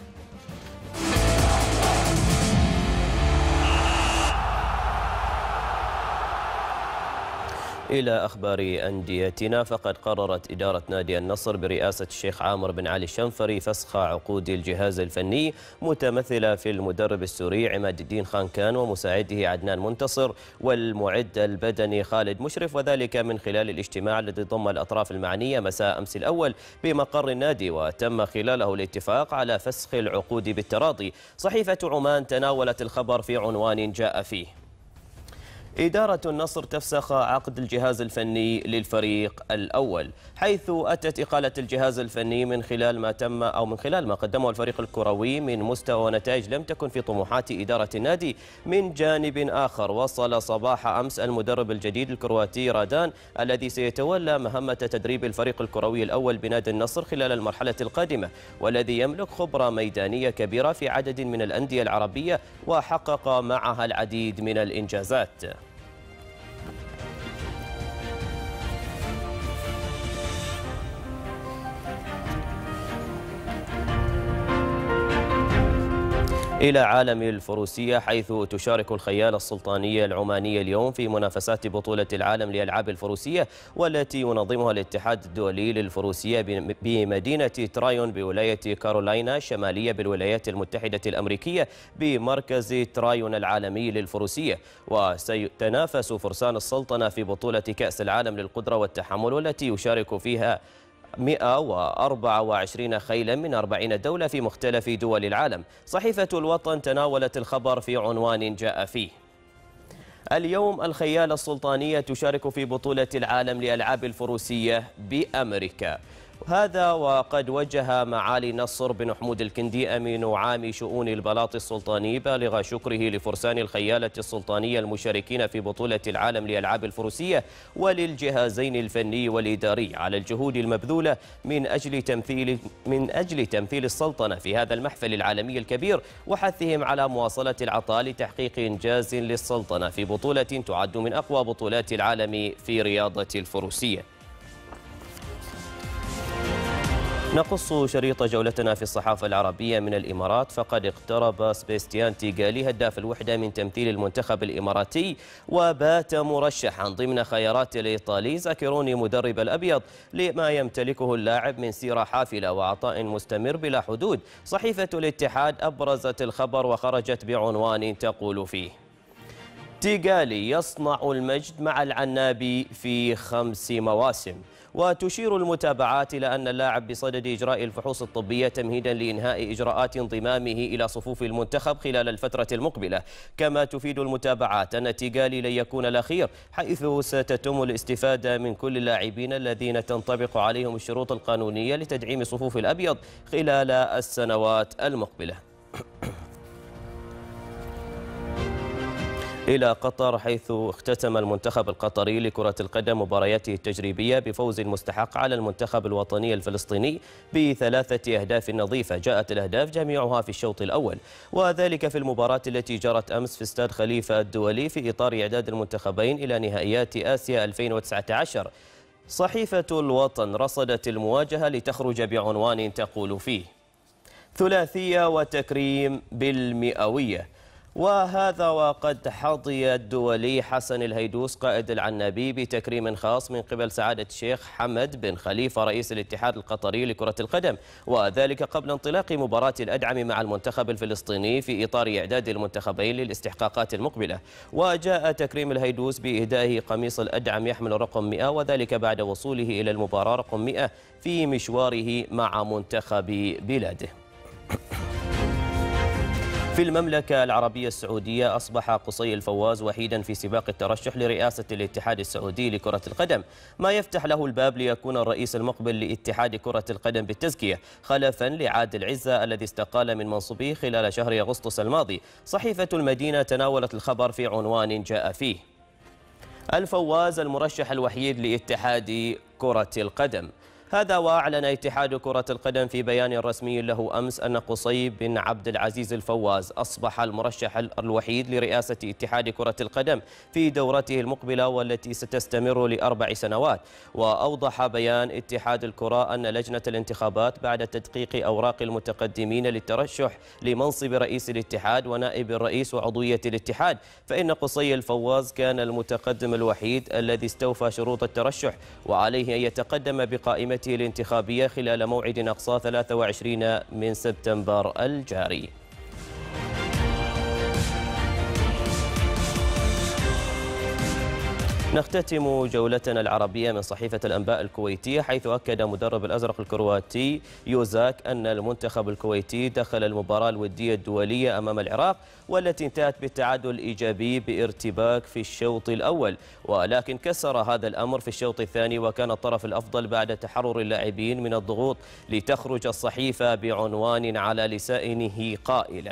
إلى أخبار أنديتنا، فقد قررت إدارة نادي النصر برئاسة الشيخ عامر بن علي الشنفري فسخ عقود الجهاز الفني متمثلة في المدرب السوري عماد الدين خانكان ومساعده عدنان منتصر والمعد البدني خالد مشرف، وذلك من خلال الاجتماع الذي ضم الأطراف المعنية مساء أمس الأول بمقر النادي، وتم خلاله الاتفاق على فسخ العقود بالتراضي. صحيفة عمان تناولت الخبر في عنوان جاء فيه: إدارة النصر تفسخ عقد الجهاز الفني للفريق الأول، حيث أتت إقالة الجهاز الفني من خلال ما تم أو من خلال ما قدمه الفريق الكروي من مستوى ونتائج لم تكن في طموحات إدارة النادي. من جانب آخر، وصل صباح أمس المدرب الجديد الكرواتي رادان الذي سيتولى مهمة تدريب الفريق الكروي الأول بنادي النصر خلال المرحلة القادمة، والذي يملك خبرة ميدانية كبيرة في عدد من الأندية العربية وحقق معها العديد من الإنجازات. إلى عالم الفروسية، حيث تشارك الخيالة السلطانية العمانية اليوم في منافسات بطولة العالم لألعاب الفروسية، والتي ينظمها الاتحاد الدولي للفروسية بمدينة ترايون بولاية كارولاينا الشمالية بالولايات المتحدة الأمريكية بمركز ترايون العالمي للفروسية. وسيتنافس فرسان السلطنة في بطولة كأس العالم للقدرة والتحمل، والتي يشارك فيها مئة وأربعة وعشرين خيلا من أربعين دولة في مختلف دول العالم. صحيفة الوطن تناولت الخبر في عنوان جاء فيه: اليوم الخيالة السلطانية تشارك في بطولة العالم لألعاب الفروسية بأمريكا. هذا وقد وجه معالي نصر بن حمود الكندي أمين عام شؤون البلاط السلطاني بالغ شكره لفرسان الخيالة السلطانية المشاركين في بطولة العالم لألعاب الفروسية وللجهازين الفني والإداري على الجهود المبذولة من أجل تمثيل من أجل تمثيل السلطنة في هذا المحفل العالمي الكبير، وحثهم على مواصلة العطاء لتحقيق إنجاز للسلطنة في بطولة تعد من أقوى بطولات العالم في رياضة الفروسية. نقص شريط جولتنا في الصحافة العربية من الإمارات، فقد اقترب سباستيان تيغالي هداف الوحدة من تمثيل المنتخب الإماراتي، وبات مرشحا ضمن خيارات الإيطالي زاكيروني مدرب الأبيض لما يمتلكه اللاعب من سيرة حافلة وعطاء مستمر بلا حدود. صحيفة الاتحاد أبرزت الخبر وخرجت بعنوان تقول فيه: تيغالي يصنع المجد مع العنابي في خمس مواسم. وتشير المتابعات إلى أن اللاعب بصدد إجراء الفحوص الطبية تمهيدا لإنهاء إجراءات انضمامه إلى صفوف المنتخب خلال الفترة المقبلة. كما تفيد المتابعات أن تيغالي لن يكون الأخير، حيث ستتم الاستفادة من كل اللاعبين الذين تنطبق عليهم الشروط القانونية لتدعيم صفوف الأبيض خلال السنوات المقبلة. إلى قطر، حيث اختتم المنتخب القطري لكرة القدم مبارياته التجريبية بفوز مستحق على المنتخب الوطني الفلسطيني بثلاثة أهداف نظيفة. جاءت الأهداف جميعها في الشوط الأول، وذلك في المباراة التي جرت أمس في استاد خليفة الدولي في إطار إعداد المنتخبين إلى نهائيات آسيا ألفين وتسعة عشر. صحيفة الوطن رصدت المواجهة لتخرج بعنوان تقول فيه: ثلاثية وتكريم بالمئوية. وهذا وقد حظي الدولي حسن الهيدوس قائد العنابي بتكريم خاص من قبل سعادة الشيخ حمد بن خليفة رئيس الاتحاد القطري لكرة القدم، وذلك قبل انطلاق مباراة الأدعم مع المنتخب الفلسطيني في إطار إعداد المنتخبين للاستحقاقات المقبلة. وجاء تكريم الهيدوس بإهدائه قميص الأدعم يحمل رقم مئة، وذلك بعد وصوله إلى المباراة رقم مئة في مشواره مع منتخب بلاده. في المملكة العربية السعودية، أصبح قصي الفواز وحيدا في سباق الترشح لرئاسة الاتحاد السعودي لكرة القدم، ما يفتح له الباب ليكون الرئيس المقبل لاتحاد كرة القدم بالتزكية، خلفا لعادل عزة الذي استقال من منصبه خلال شهر أغسطس الماضي. صحيفة المدينة تناولت الخبر في عنوان جاء فيه: الفواز المرشح الوحيد لاتحاد كرة القدم. هذا وأعلن اتحاد كرة القدم في بيان رسمي له أمس أن قصي بن عبد العزيز الفواز أصبح المرشح الوحيد لرئاسة اتحاد كرة القدم في دورته المقبلة والتي ستستمر لأربع سنوات. وأوضح بيان اتحاد الكرة أن لجنة الانتخابات بعد تدقيق أوراق المتقدمين للترشح لمنصب رئيس الاتحاد ونائب الرئيس وعضوية الاتحاد، فإن قصي الفواز كان المتقدم الوحيد الذي استوفى شروط الترشح، وعليه أن يتقدم بقائمة الانتخابية خلال موعد أقصى ثلاثة وعشرين من سبتمبر الجاري. نختتم جولتنا العربية من صحيفة الأنباء الكويتية، حيث أكد مدرب الأزرق الكرواتي يوزاك أن المنتخب الكويتي دخل المباراة الودية الدولية أمام العراق والتي انتهت بالتعادل الإيجابي بارتباك في الشوط الأول، ولكن كسر هذا الأمر في الشوط الثاني وكان الطرف الأفضل بعد تحرر اللاعبين من الضغوط، لتخرج الصحيفة بعنوان على لسانه قائلة: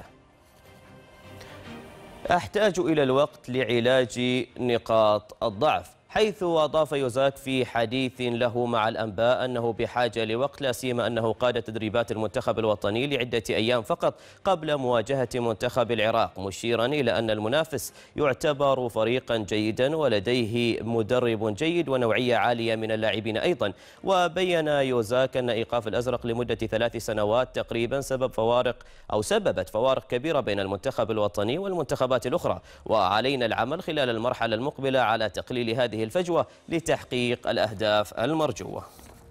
أحتاج إلى الوقت لعلاج نقاط الضعف، حيث أضاف يوزاك في حديث له مع الأنباء أنه بحاجة لوقت، لا سيما أنه قاد تدريبات المنتخب الوطني لعدة أيام فقط قبل مواجهة منتخب العراق، مشيرا إلى أن المنافس يعتبر فريقا جيدا ولديه مدرب جيد ونوعية عالية من اللاعبين أيضا. وبين يوزاك أن إيقاف الأزرق لمدة ثلاث سنوات تقريبا سبب فوارق أو سببت فوارق كبيرة بين المنتخب الوطني والمنتخبات الأخرى، وعلينا العمل خلال المرحلة المقبلة على تقليل هذه الفجوة لتحقيق الأهداف المرجوة.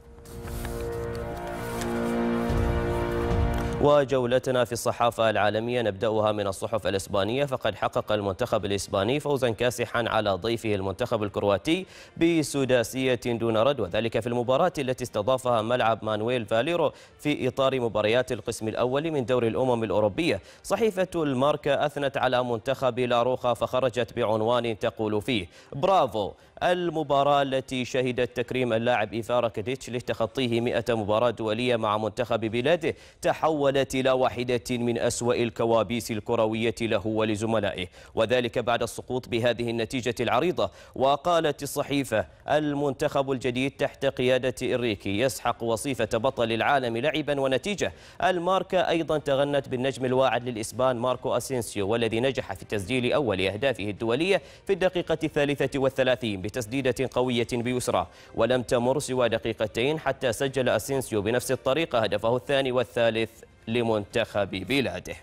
وجولتنا في الصحافة العالمية نبدأها من الصحف الإسبانية، فقد حقق المنتخب الإسباني فوزا كاسحا على ضيفه المنتخب الكرواتي بسداسية دون رد، وذلك في المباراة التي استضافها ملعب مانويل فاليرو في إطار مباريات القسم الأول من دوري الأمم الأوروبية. صحيفة الماركا أثنت على منتخب لاروخا فخرجت بعنوان تقول فيه: برافو، المباراة التي شهدت تكريم اللاعب إيثار كديتش لتخطيه مئة مباراة دولية مع منتخب بلاده تحولت إلى واحدة من أسوأ الكوابيس الكروية له ولزملائه، وذلك بعد السقوط بهذه النتيجة العريضة. وقالت الصحيفة: المنتخب الجديد تحت قيادة إنريكي يسحق وصيفة بطل العالم لعبا ونتيجة. الماركا أيضا تغنت بالنجم الواعد للإسبان ماركو أسينسيو، والذي نجح في تسجيل أول أهدافه الدولية في الدقيقة الثالثة والثلاثين بتسديدة قوية بيسرى، ولم تمر سوى دقيقتين حتى سجل أسينسيو بنفس الطريقة هدفه الثاني والثالث لمنتخب بلاده.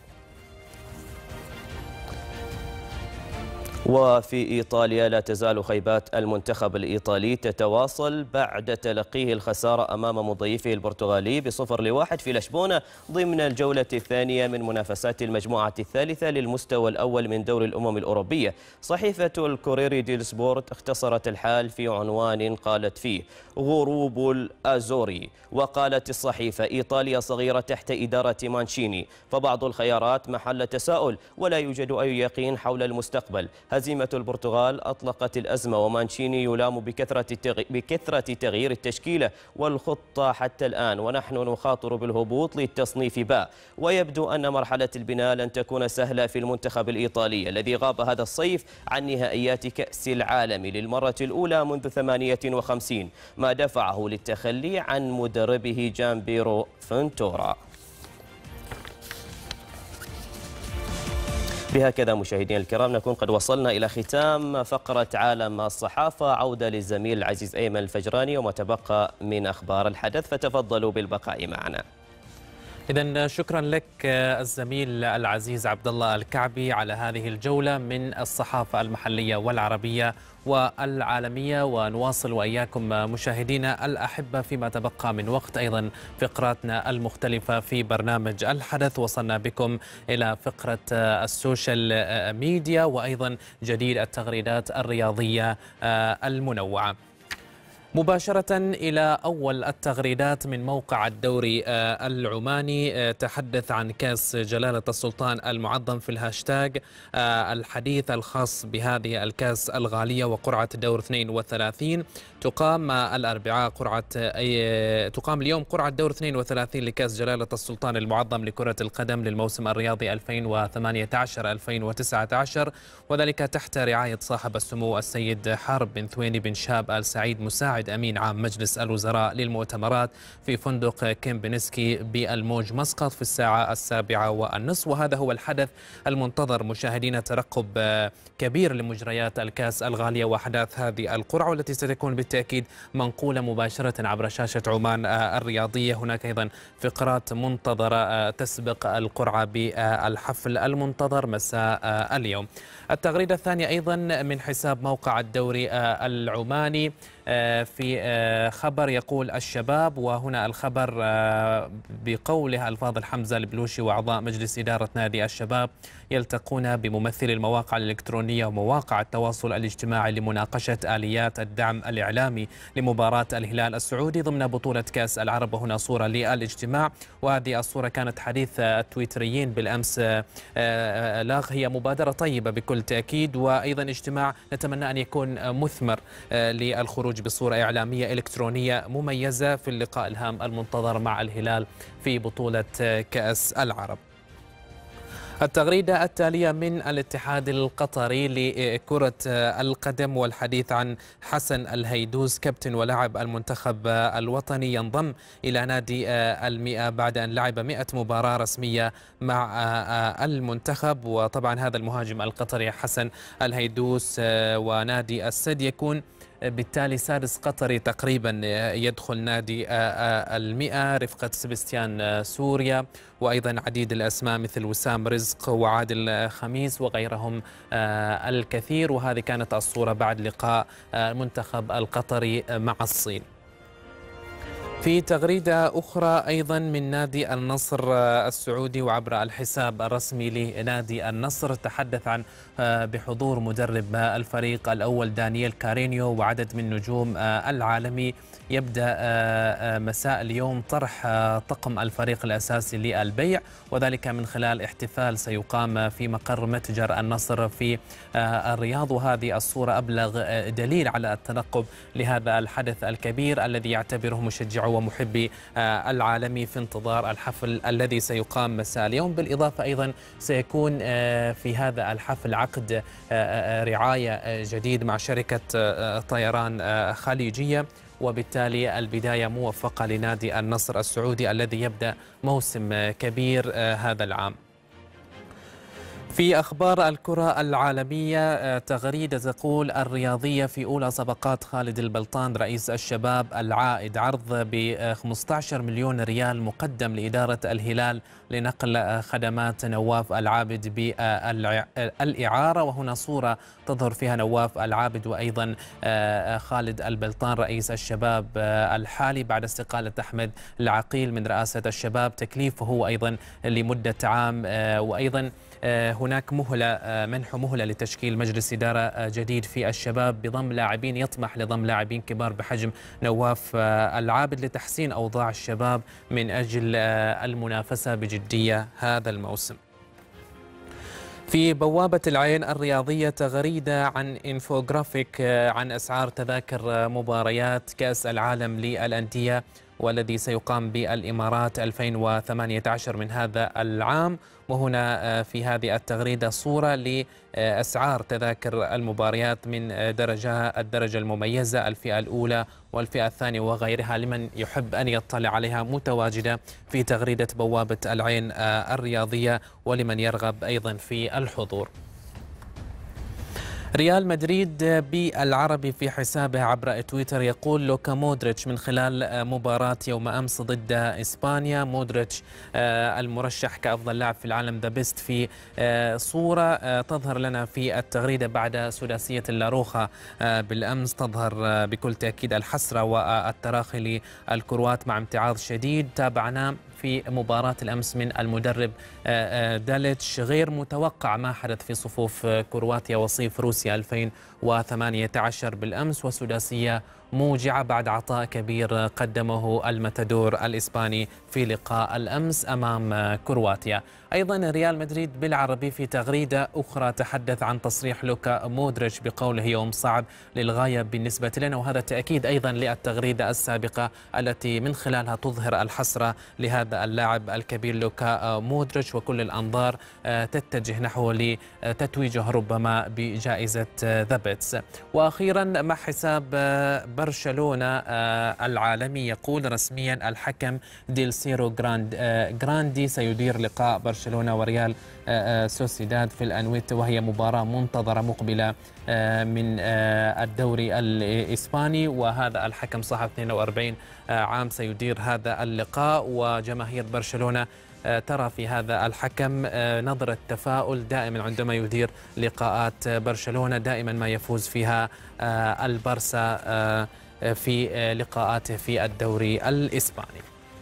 وفي إيطاليا لا تزال خيبات المنتخب الإيطالي تتواصل بعد تلقيه الخسارة أمام مضيفه البرتغالي بصفر لواحد في لشبونة ضمن الجولة الثانية من منافسات المجموعة الثالثة للمستوى الأول من دوري الأمم الأوروبية. صحيفة الكوريري ديل سبورت اختصرت الحال في عنوان قالت فيه: غروب الأزوري. وقالت الصحيفة: إيطاليا صغيرة تحت إدارة مانشيني، فبعض الخيارات محل تساؤل ولا يوجد أي يقين حول المستقبل. هزيمة البرتغال أطلقت الأزمة، ومانشيني يلام بكثرة التغي... بكثرة تغيير التشكيلة والخطة حتى الآن، ونحن نخاطر بالهبوط للتصنيف باء. ويبدو أن مرحلة البناء لن تكون سهلة في المنتخب الإيطالي الذي غاب هذا الصيف عن نهائيات كأس العالم للمرة الأولى منذ ثمانية وخمسين، ما دفعه للتخلي عن مدربه جامبيرو فنتورا. بهكذا مشاهدينا الكرام نكون قد وصلنا إلى ختام فقرة عالم الصحافة. عودة للزميل العزيز أيمن الفجراني وما تبقى من أخبار الحدث، فتفضلوا بالبقاء معنا. إذن شكرا لك الزميل العزيز عبد الله الكعبي على هذه الجولة من الصحافة المحلية والعربية والعالمية. ونواصل وإياكم مشاهدينا الأحبة فيما تبقى من وقت أيضا فقراتنا المختلفة في برنامج الحدث. وصلنا بكم إلى فقرة السوشيال ميديا وأيضا جديد التغريدات الرياضية المنوعة. مباشرة إلى أول التغريدات من موقع الدوري العماني، تحدث عن كأس جلالة السلطان المعظم في الهاشتاج الحديث الخاص بهذه الكأس الغالية وقرعة دور اثنين وثلاثين. تقام الأربعاء قرعة أي تقام اليوم قرعة دور اثنين وثلاثين لكأس جلالة السلطان المعظم لكرة القدم للموسم الرياضي ألفين وثمانية عشر ألفين وتسعة عشر، وذلك تحت رعاية صاحب السمو السيد حارب بن ثويني بن شاب آل سعيد مساعد أمين عام مجلس الوزراء للمؤتمرات في فندق كيمبنسكي بالموج مسقط في الساعة السابعة والنصف. وهذا هو الحدث المنتظر مشاهدينا، ترقب كبير لمجريات الكأس الغالية وأحداث هذه القرعة والتي ستكون بالتأكيد منقولة مباشرة عبر شاشة عمان الرياضية. هناك أيضا فقرات منتظرة تسبق القرعة بالحفل المنتظر مساء اليوم. التغريدة الثانية أيضا من حساب موقع الدوري العماني، في خبر يقول الشباب، وهنا الخبر بقوله الفاضل حمزة البلوشي وأعضاء مجلس إدارة نادي الشباب يلتقون بممثلي المواقع الإلكترونية ومواقع التواصل الاجتماعي لمناقشة آليات الدعم الإعلامي لمباراة الهلال السعودي ضمن بطولة كأس العرب. وهنا صورة للاجتماع، وهذه الصورة كانت حديث التويتريين بالأمس. لاغ هي مبادرة طيبة بكل تأكيد، وأيضا اجتماع نتمنى أن يكون مثمر للخروج بصورة إعلامية إلكترونية مميزة في اللقاء الهام المنتظر مع الهلال في بطولة كأس العرب. التغريدة التالية من الاتحاد القطري لكرة القدم والحديث عن حسن الهيدوس كابتن ولاعب المنتخب الوطني ينضم إلى نادي المئة بعد أن لعب مئة مباراة رسمية مع المنتخب. وطبعا هذا المهاجم القطري حسن الهيدوس ونادي السد يكون بالتالي سادس قطري تقريبا يدخل نادي المئة رفقة سبستيان سوريا، وأيضا عديد الأسماء مثل وسام رزق وعادل خميس وغيرهم الكثير. وهذه كانت الصورة بعد لقاء المنتخب القطري مع الصين. في تغريدة أخرى أيضا من نادي النصر السعودي وعبر الحساب الرسمي لنادي النصر تحدث عن بحضور مدرب الفريق الأول دانييل كارينيو وعدد من نجوم العالمي. يبدأ مساء اليوم طرح طقم الفريق الأساسي للبيع، وذلك من خلال احتفال سيقام في مقر متجر النصر في الرياض. وهذه الصورة أبلغ دليل على التنقب لهذا الحدث الكبير الذي يعتبره مشجعو ومحبي العالمي في انتظار الحفل الذي سيقام مساء اليوم. بالإضافة أيضا سيكون في هذا الحفل عقد رعاية جديد مع شركة طيران خليجية، وبالتالي البداية موفقة لنادي النصر السعودي الذي يبدأ موسم كبير هذا العام. في أخبار الكرة العالمية تغريدة تقول الرياضية في أولى صفقات خالد البلطان رئيس الشباب العائد، عرض ب خمسة عشر مليون ريال مقدم لإدارة الهلال لنقل خدمات نواف العابد بالإعارة. وهنا صورة تظهر فيها نواف العابد وأيضا خالد البلطان رئيس الشباب الحالي بعد استقالة أحمد العقيل من رئاسة الشباب، تكليفه أيضا لمدة عام. وأيضا هناك مهلة منح مهلة لتشكيل مجلس إدارة جديد في الشباب بضم لاعبين، يطمح لضم لاعبين كبار بحجم نواف العابد لتحسين أوضاع الشباب من أجل المنافسة بجدية هذا الموسم. في بوابة العين الرياضية تغريدة عن انفوغرافيك عن أسعار تذاكر مباريات كأس العالم للأندية والذي سيقام بالإمارات ألفين وثمانية عشر من هذا العام. وهنا في هذه التغريدة صورة لأسعار تذاكر المباريات من درجة الدرجة المميزة الفئة الأولى والفئة الثانية وغيرها لمن يحب أن يطلع عليها، متواجدة في تغريدة بوابة العين الرياضية ولمن يرغب أيضا في الحضور. ريال مدريد بالعربي في حسابه عبر تويتر يقول لوكا مودريتش من خلال مباراة يوم أمس ضد إسبانيا، مودريتش المرشح كأفضل لاعب في العالم ذا بيست في صورة تظهر لنا في التغريدة بعد سداسية اللاروخا بالأمس، تظهر بكل تأكيد الحسرة والتراخي للكروات مع امتعاض شديد تابعناه في مباراة الأمس من المدرب داليتش. غير متوقع ما حدث في صفوف كرواتيا وصيف روسيا ألفين وثمانية عشر بالأمس، وسداسية موجعة بعد عطاء كبير قدمه المتدور الإسباني في لقاء الأمس أمام كرواتيا. أيضا ريال مدريد بالعربي في تغريدة أخرى تحدث عن تصريح لوكا مودريتش بقوله يوم صعب للغاية بالنسبة لنا، وهذا تأكيد أيضا للتغريدة السابقة التي من خلالها تظهر الحسرة لهذا اللاعب الكبير لوكا مودريتش، وكل الأنظار تتجه نحو لتتويجه ربما بجائزة ذا بيتس. وأخيرا مع حساب برشلونة العالمي يقول رسميا الحكم ديل سيرو جراند جراندي سيدير لقاء برشلونة وريال سوسيداد في الأنويتا، وهي مباراة منتظرة مقبلة من الدوري الإسباني، وهذا الحكم صاحب اثنين وأربعين عام سيدير هذا اللقاء. وجماهير برشلونة ترى في هذا الحكم نظرة تفاؤل دائما عندما يدير لقاءات برشلونة، دائما ما يفوز فيها البارسا في لقاءاته في الدوري الإسباني.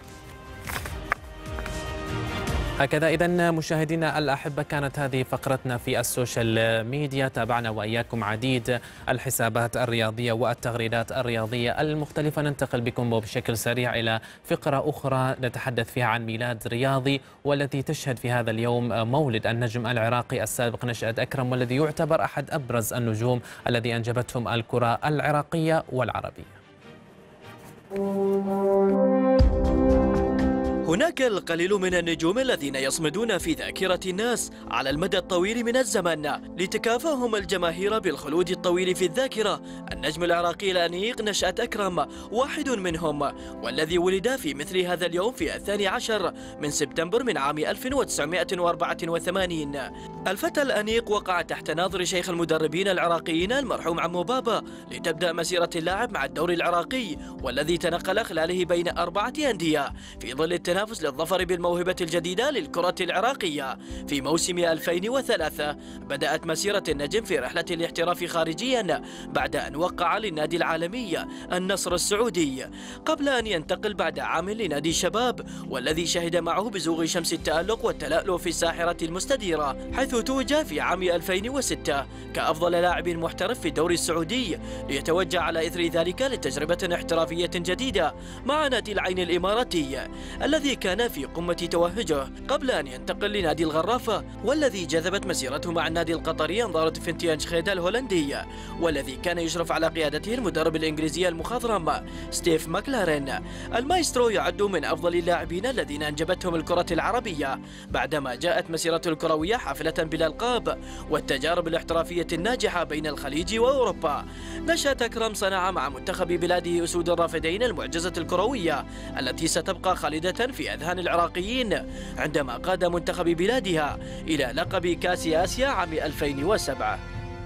هكذا إذن مشاهدينا الأحبة كانت هذه فقرتنا في السوشيال ميديا. تابعنا وإياكم عديد الحسابات الرياضية والتغريدات الرياضية المختلفة. ننتقل بكم بشكل سريع إلى فقرة أخرى نتحدث فيها عن ميلاد رياضي، والتي تشهد في هذا اليوم مولد النجم العراقي السابق نشأت أكرم، والذي يعتبر أحد أبرز النجوم الذي أنجبتهم الكرة العراقية والعربية. هناك القليل من النجوم الذين يصمدون في ذاكرة الناس على المدى الطويل من الزمن لتكافاهم الجماهير بالخلود الطويل في الذاكرة. النجم العراقي الأنيق نشأت أكرم واحد منهم، والذي ولد في مثل هذا اليوم في الثاني عشر من سبتمبر من عام ألف وتسعمائة وأربعة وثمانين. الفتى الأنيق وقع تحت ناظر شيخ المدربين العراقيين المرحوم عمو بابا لتبدأ مسيرة اللاعب مع الدوري العراقي، والذي تنقل خلاله بين أربعة أندية في ظل التنافس للظفر بالموهبة الجديدة للكرة العراقية. في موسم ألفين وثلاثة بدأت مسيرة النجم في رحلة الاحتراف خارجيا بعد أن وقع للنادي العالمي النصر السعودي، قبل أن ينتقل بعد عام لنادي الشباب، والذي شهد معه بزوغ شمس التألق والتلألؤ في الساحرة المستديرة، حيث توج في عام ألفين وستة كأفضل لاعب محترف في الدوري السعودي، ليتوجه على إثر ذلك لتجربة احترافية جديدة مع نادي العين الإماراتي الذي كان في قمة توهجه، قبل أن ينتقل لنادي الغرافة، والذي جذبت مسيرته مع النادي القطري أنظار فينتيانشخيدا الهولندي، والذي كان يشرف على قيادته المدرب الإنجليزي المخضرم ستيف ماكلارين. المايسترو يعد من أفضل اللاعبين الذين أنجبتهم الكرة العربية، بعدما جاءت مسيرته الكروية حافلة بالألقاب والتجارب الاحترافية الناجحة بين الخليج وأوروبا. نشأت أكرم صنع مع منتخب بلاده أسود الرافدين المعجزة الكروية التي ستبقى خالدة في أذهان العراقيين، عندما قاد منتخب بلادها إلى لقب كأس آسيا عام ألفين وسبعة.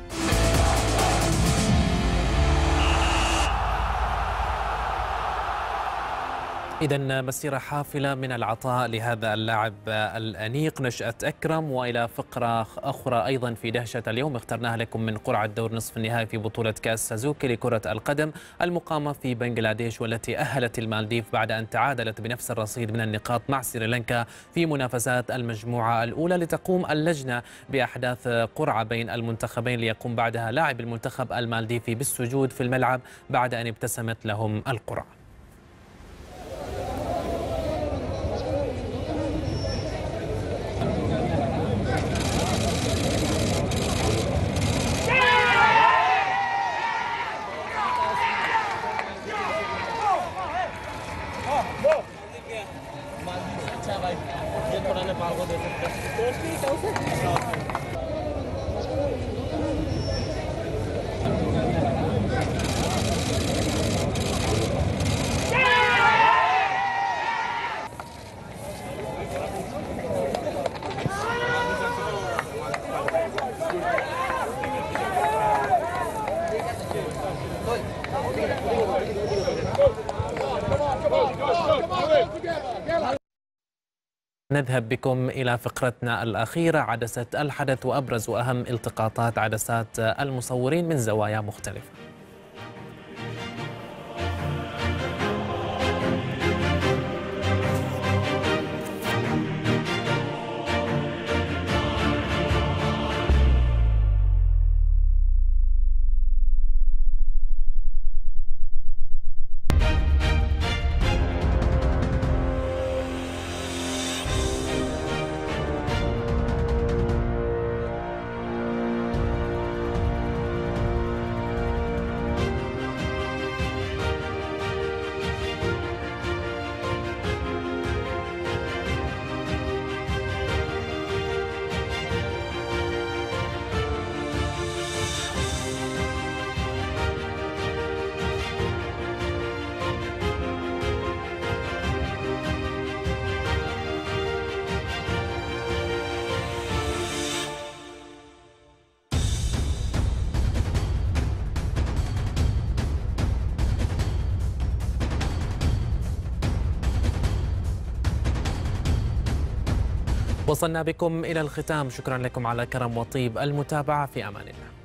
إذن مسيرة حافلة من العطاء لهذا اللاعب الأنيق نشأة أكرم. وإلى فقرة أخرى أيضا في دهشة اليوم اخترناها لكم من قرعة دور نصف النهائي في بطولة كأس سازوكي لكرة القدم المقامة في بنغلاديش، والتي أهلت المالديف بعد أن تعادلت بنفس الرصيد من النقاط مع سريلانكا في منافسات المجموعة الأولى. لتقوم اللجنة بأحداث قرعة بين المنتخبين ليقوم بعدها لاعب المنتخب المالديفي بالسجود في الملعب بعد أن ابتسمت لهم القرعة. نذهب بكم إلى فقرتنا الأخيرة، عدسة الحدث وأبرز وأهم التقاطات عدسات المصورين من زوايا مختلفة. وصلنا بكم إلى الختام، شكرا لكم على كرم وطيب المتابعة، في أمان الله.